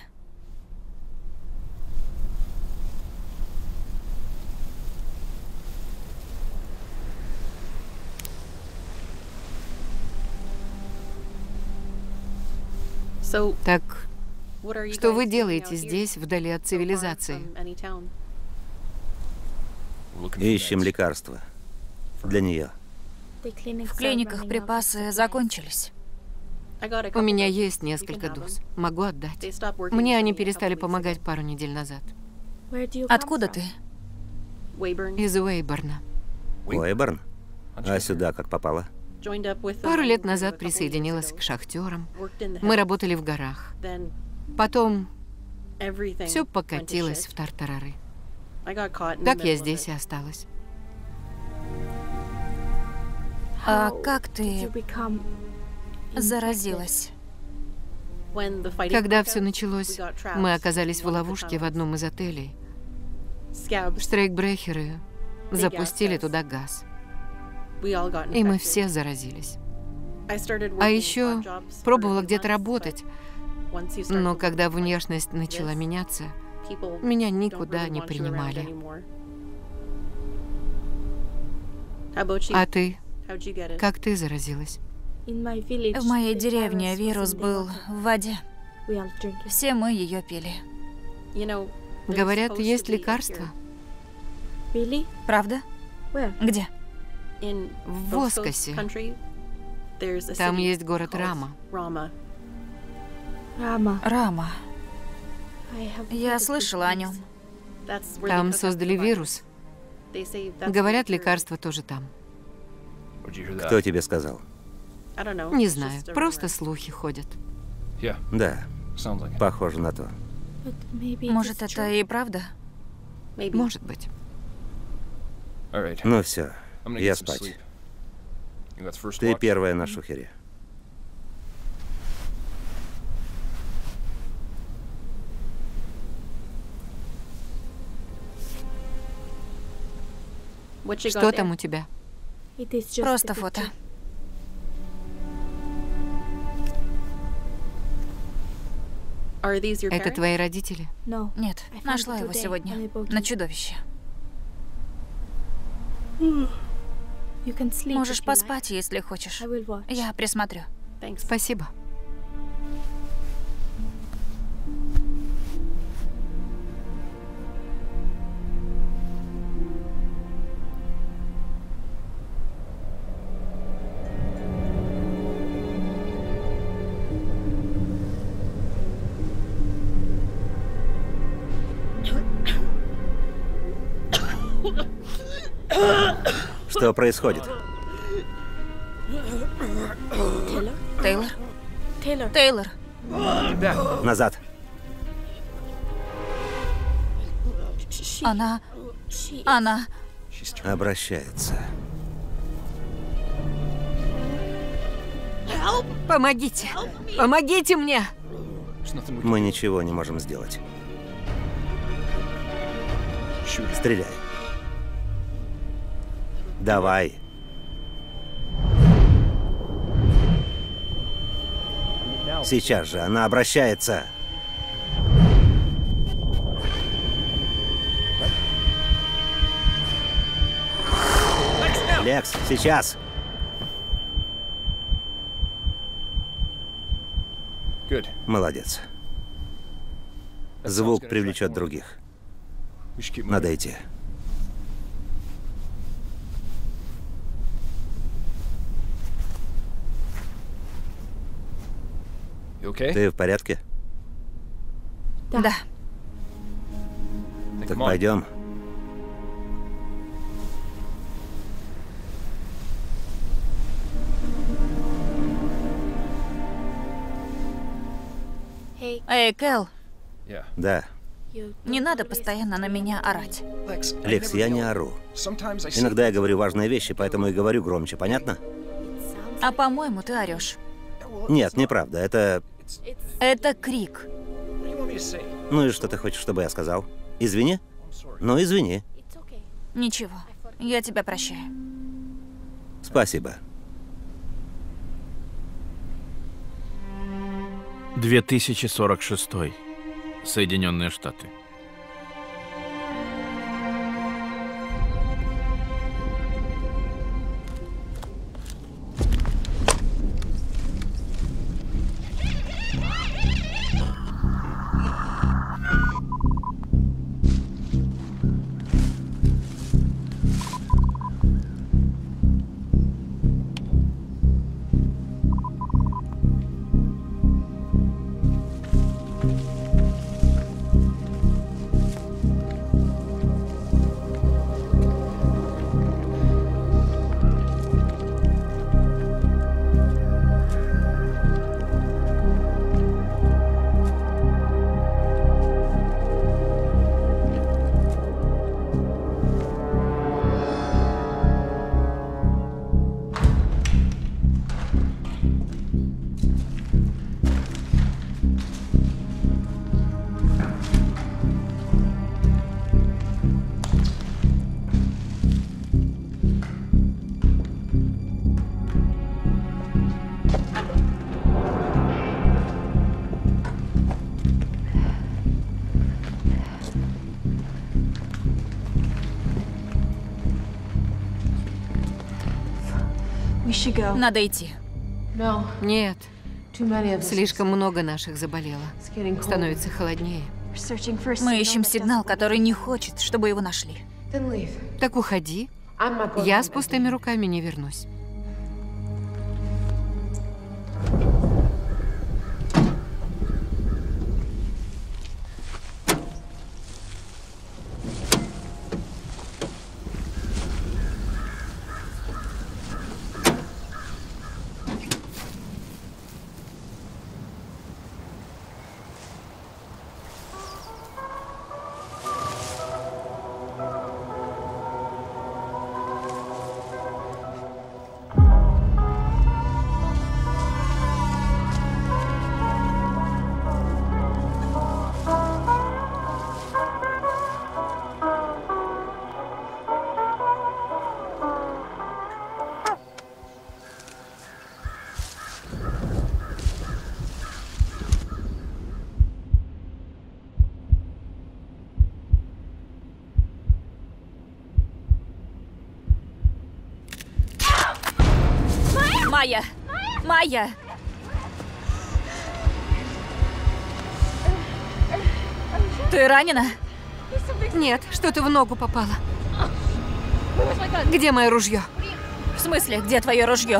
Так, что вы делаете здесь, вдали от цивилизации? Ищем лекарства. Для нее. В клиниках припасы закончились. У меня есть несколько доз. Могу отдать. Мне они перестали помогать пару недель назад. Откуда ты? Из Уэйборна. Уэйборн? А сюда как попала? Пару лет назад присоединилась к шахтерам. Мы работали в горах. Потом все покатилось в тартарары. Так я здесь и осталась. А как ты заразилась? Когда все началось, мы оказались в ловушке в одном из отелей. Штрейкбрехеры запустили туда газ. И мы все заразились. А еще пробовала где-то работать. Но когда внешность начала меняться, меня никуда не принимали. А ты? Как ты заразилась? В моей деревне вирус был в воде. Все мы ее пили. Говорят, есть лекарство. Правда? Где? В Воскосе. Там есть город Рама. Рама. Я слышала о нем. Там создали вирус. Говорят, лекарство тоже там. Кто тебе сказал? Не знаю, просто слухи ходят. Да, похоже на то. Может, это и правда? Может быть. Ну все, я спать. Ты первая на шухере. Что там у тебя? Просто фото. Это твои родители? Нет, нашла его сегодня на чудовище. Можешь поспать, если хочешь. Я присмотрю. Спасибо. Что происходит? Тейлор? Тейлор? Назад. Она... Обращается. Помогите! Помогите мне! Мы ничего не можем сделать. Стреляй. Давай. Сейчас же она обращается. Лекс, сейчас. Молодец. Звук привлечет других. Надо идти. Ты в порядке? Да. Так пойдем. Эй, Кэл, Да. не надо постоянно на меня орать. Лекс, я не ору. Иногда я говорю важные вещи, поэтому и говорю громче, понятно? А по-моему, ты орешь. Нет, неправда, это... Это крик. Ну и что ты хочешь, чтобы я сказал? Извини? Ну, извини. Ничего, я тебя прощаю. Спасибо. 2046. Соединенные Штаты. Надо идти. Нет. Слишком много наших заболело. Становится холоднее. Мы ищем сигнал, который не хочет, чтобы его нашли. Так уходи. Я с пустыми руками не вернусь. Майя! Майя! Ты ранена? Нет, что-то в ногу попало. Где мое ружье? В смысле, где твое ружье?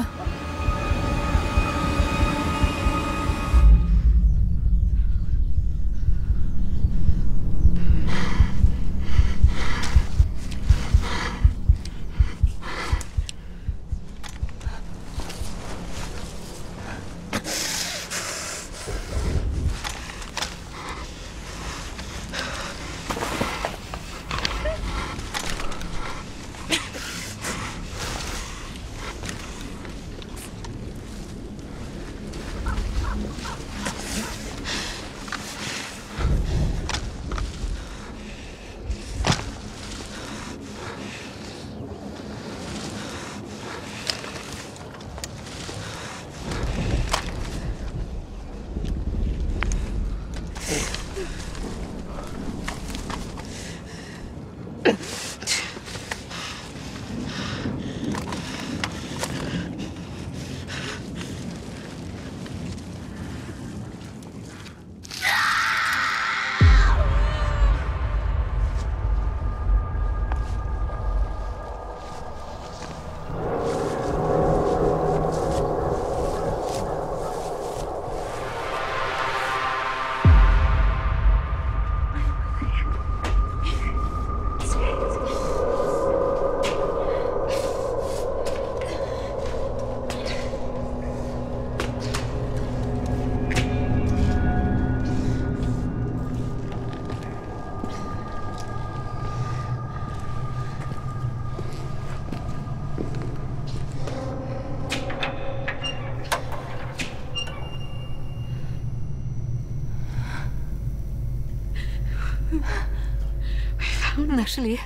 Нашли.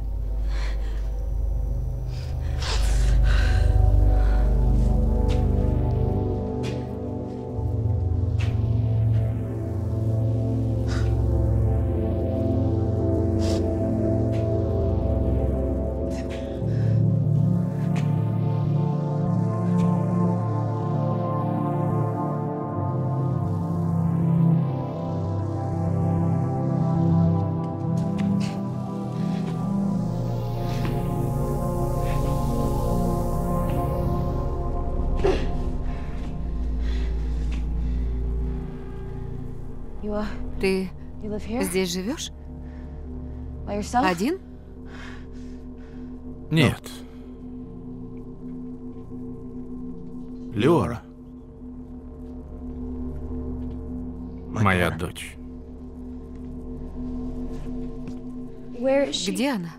Ты здесь живешь? Один? Нет. Леора. Моя дочь. Где она?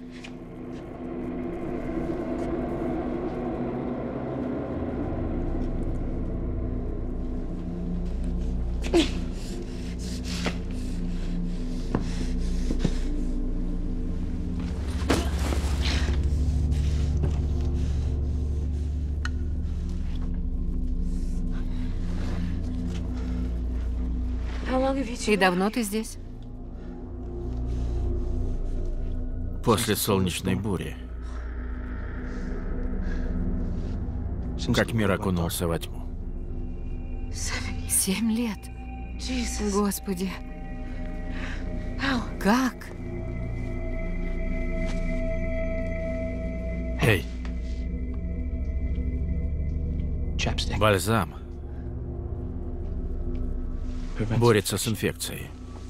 И давно ты здесь? После солнечной бури. как мир окунулся во тьму. 7 лет. Господи. Как? Эй. Бальзам. Борется с инфекцией.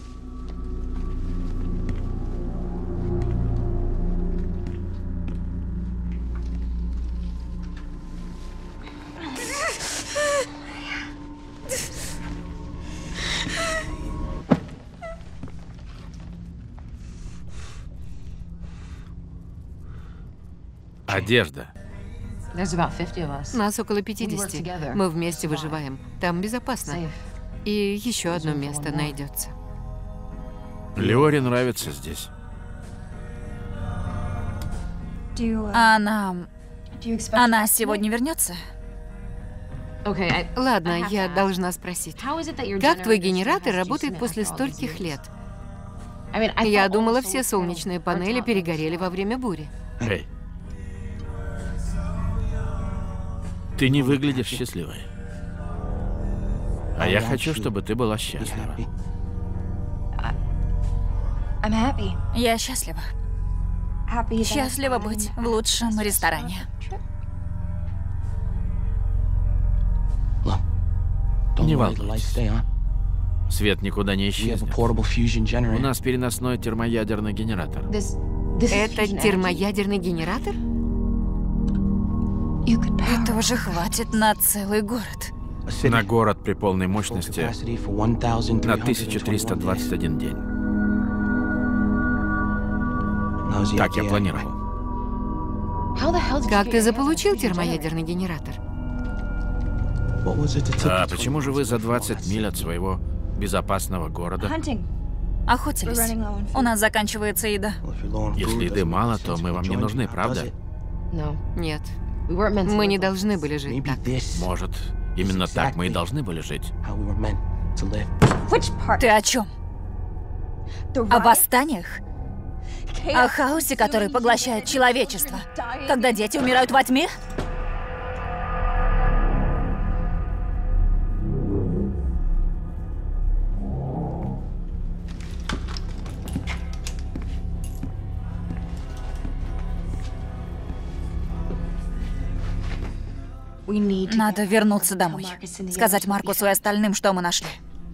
Одежда. Нас около 50. Мы вместе выживаем. Там безопасно. И еще одно место найдется. Леоре нравится здесь. Она сегодня вернется? Ладно, я должна спросить. Как твой генератор работает после стольких лет? Я думала, все солнечные панели перегорели во время бури. Эй. Ты не выглядишь счастливой. А я хочу, чтобы ты была счастлива. Я счастлива. Счастлива быть в лучшем ресторане. Не волнуйтесь. Свет никуда не исчезнет. У нас переносной термоядерный генератор. Это термоядерный генератор? Этого же хватит на целый город. На город при полной мощности на 1321 день. Так я планировал. Как ты заполучил термоядерный генератор? А почему же вы за 20 миль от своего безопасного города? Охотились. У нас заканчивается еда. Если еды мало, то мы вам не нужны, правда? Нет. Мы не должны были жить так. Может, именно так мы и должны были жить. Ты о чем? О восстаниях? О хаосе, который поглощает человечество? Когда дети умирают во тьме? Надо вернуться домой. Сказать Маркусу и остальным, что мы нашли.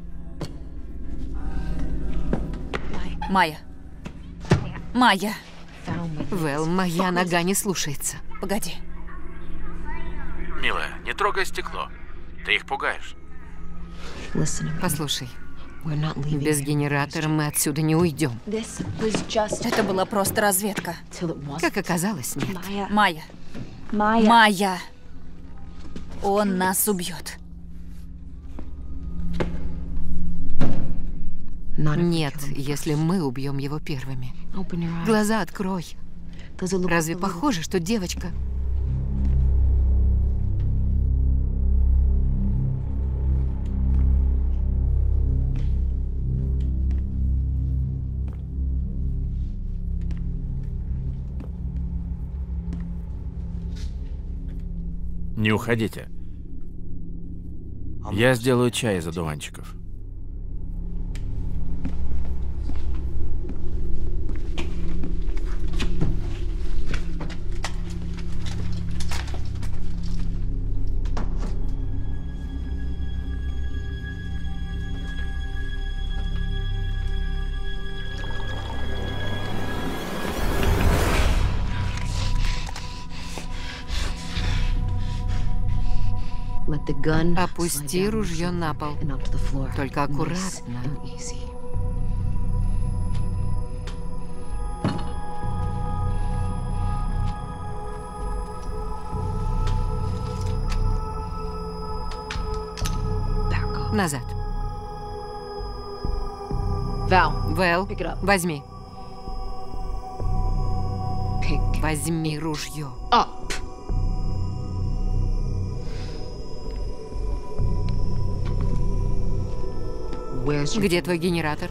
Майя. Майя. Вэл, моя нога не слушается. Погоди. Милая, не трогай стекло. Ты их пугаешь. Послушай, без генератора мы отсюда не уйдем. Это была просто разведка. Как оказалось, нет. Майя. Майя. Он нас убьет. Нет, если мы убьем его первыми. Глаза открой. Разве похоже, что девочка... Не уходите. Я сделаю чай из одуванчиков. Опусти ружье на пол. Только аккуратно. Назад. Вэл, возьми. Возьми ружье. Где твой генератор?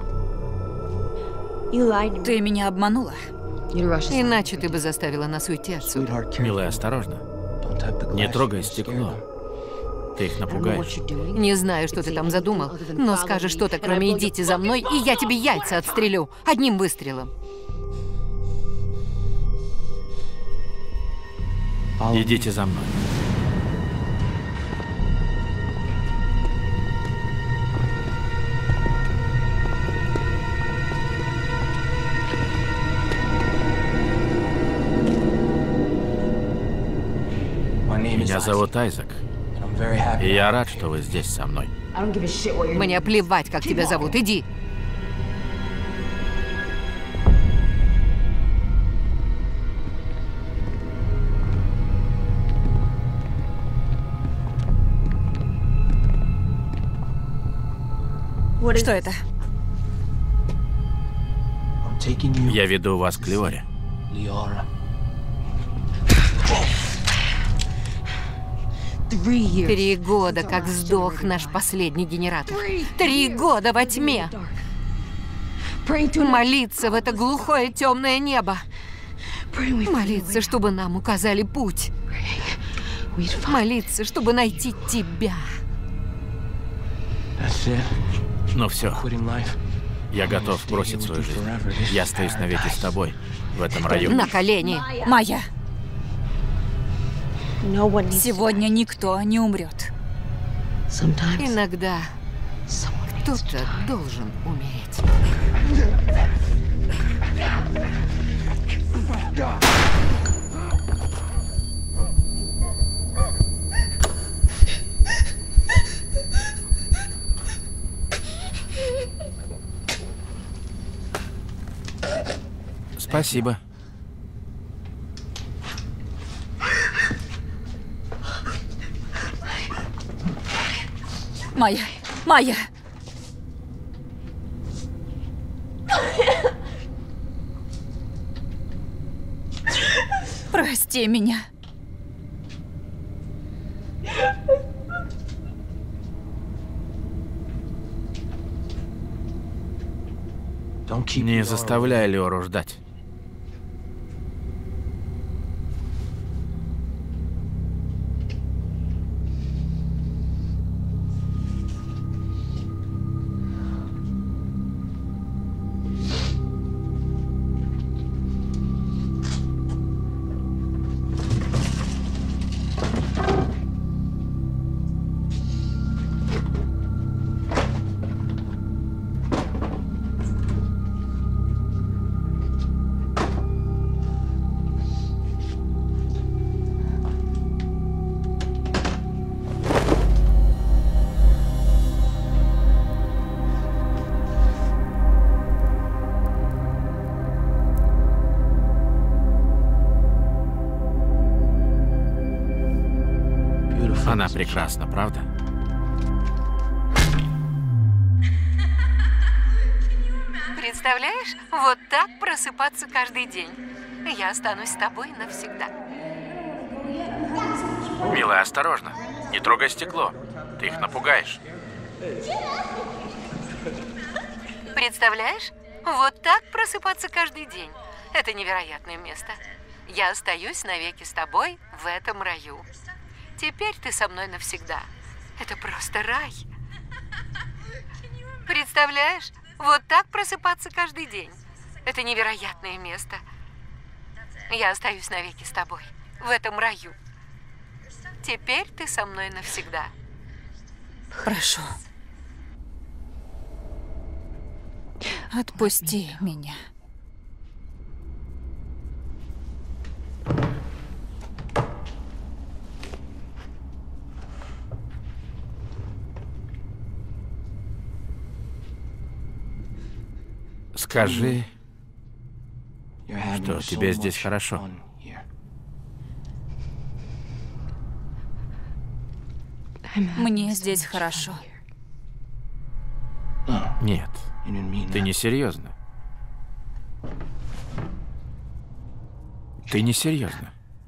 Ты меня обманула. Иначе ты бы заставила нас уйти отсюда. Милая, осторожно. Не трогай стекло. Ты их напугаешь. Не знаю, что ты там задумал, но скажешь что-то, кроме «идите за мной», и я тебе яйца отстрелю одним выстрелом. Идите за мной. Меня зовут Айзек. И я рад, что вы здесь со мной. Мне плевать, как тебя зовут. Иди. Что это? Я веду вас к Лиоре. 3 года, как сдох наш последний генератор. 3 года во тьме. Молиться в это глухое темное небо. Молиться, чтобы нам указали путь. Молиться, чтобы найти тебя. Ну все. Я готов бросить свою жизнь. Я остаюсь навеки с тобой в этом раю. На колени. Майя. Сегодня никто не умрет. Иногда кто-то должен умереть. Спасибо. Майя, Майя! Прости меня. Не заставляй Лиору ждать. Она прекрасна, правда? Представляешь, вот так просыпаться каждый день. Я останусь с тобой навсегда. Милая, осторожно. Не трогай стекло. Ты их напугаешь. Представляешь, вот так просыпаться каждый день. Это невероятное место. Я остаюсь навеки с тобой в этом раю. Теперь ты со мной навсегда. Это просто рай. Представляешь? Вот так просыпаться каждый день. Это невероятное место. Я остаюсь навеки с тобой в этом раю. Теперь ты со мной навсегда. Прошу. Отпусти меня. Скажи, что тебе здесь хорошо. Мне здесь хорошо. Нет, ты не серьезно. Ты не серьезно.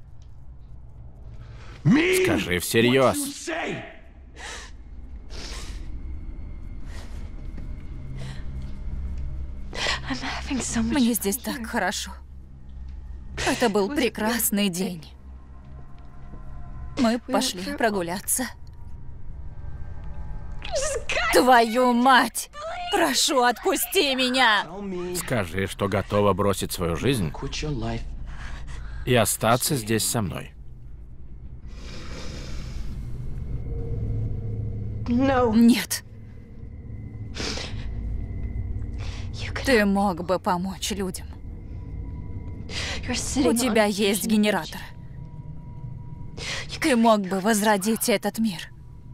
Скажи всерьез. Мне здесь так хорошо. Это был прекрасный день. Мы пошли прогуляться. Твою мать! Прошу, отпусти меня! Скажи, что готова бросить свою жизнь и остаться здесь со мной. Нет. Ты мог бы помочь людям. У тебя есть генератор. Ты мог бы возродить этот мир.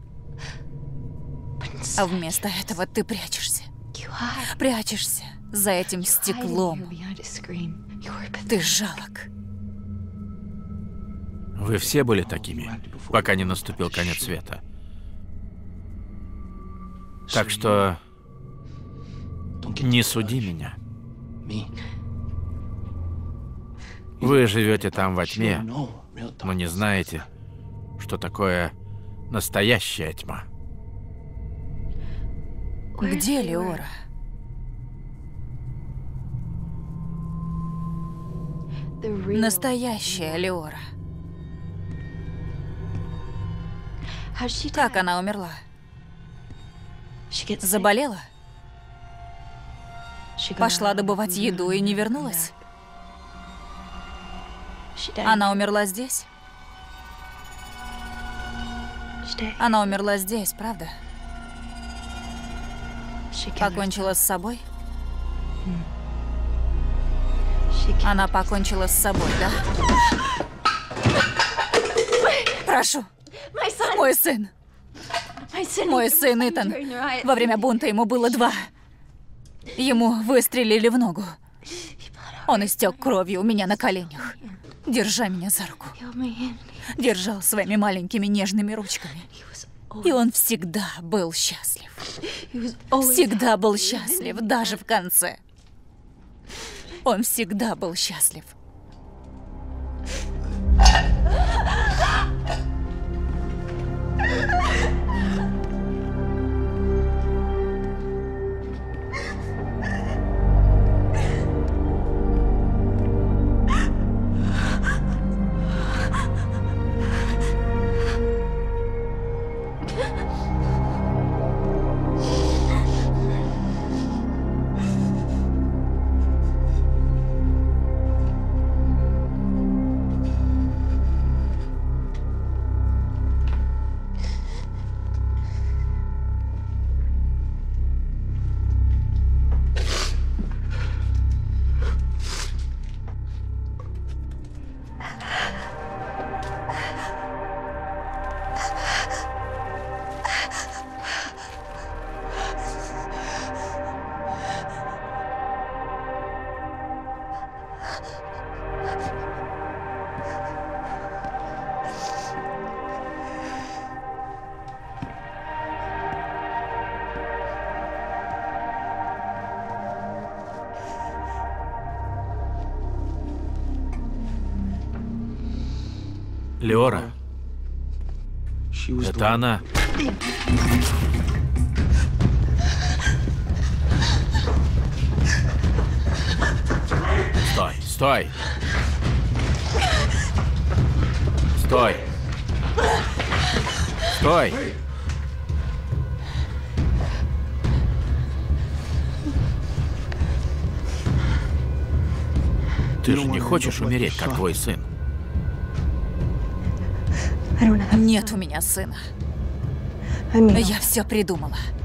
А вместо этого ты прячешься. Прячешься за этим стеклом. Ты жалок. Вы все были такими, пока не наступил конец света. Так что не суди меня. Вы живете там во тьме, но не знаете, что такое настоящая тьма. Где Леора? Настоящая Леора. Как она умерла? Заболела? Пошла добывать еду и не вернулась? Она умерла здесь? Она умерла здесь, правда? Покончила с собой? Она покончила с собой, да? Прошу. Мой сын. Мой сын Итан. Во время бунта ему было 2. Ему выстрелили в ногу. Он истек кровью у меня на коленях, держа меня за руку. Держал своими маленькими нежными ручками. И он всегда был счастлив. Всегда был счастлив, даже в конце. Он всегда был счастлив. Леора. Это она. Стой, стой. Стой. Стой. Ты же не хочешь умереть, как твой сын? Нет у меня сына. Я все придумала.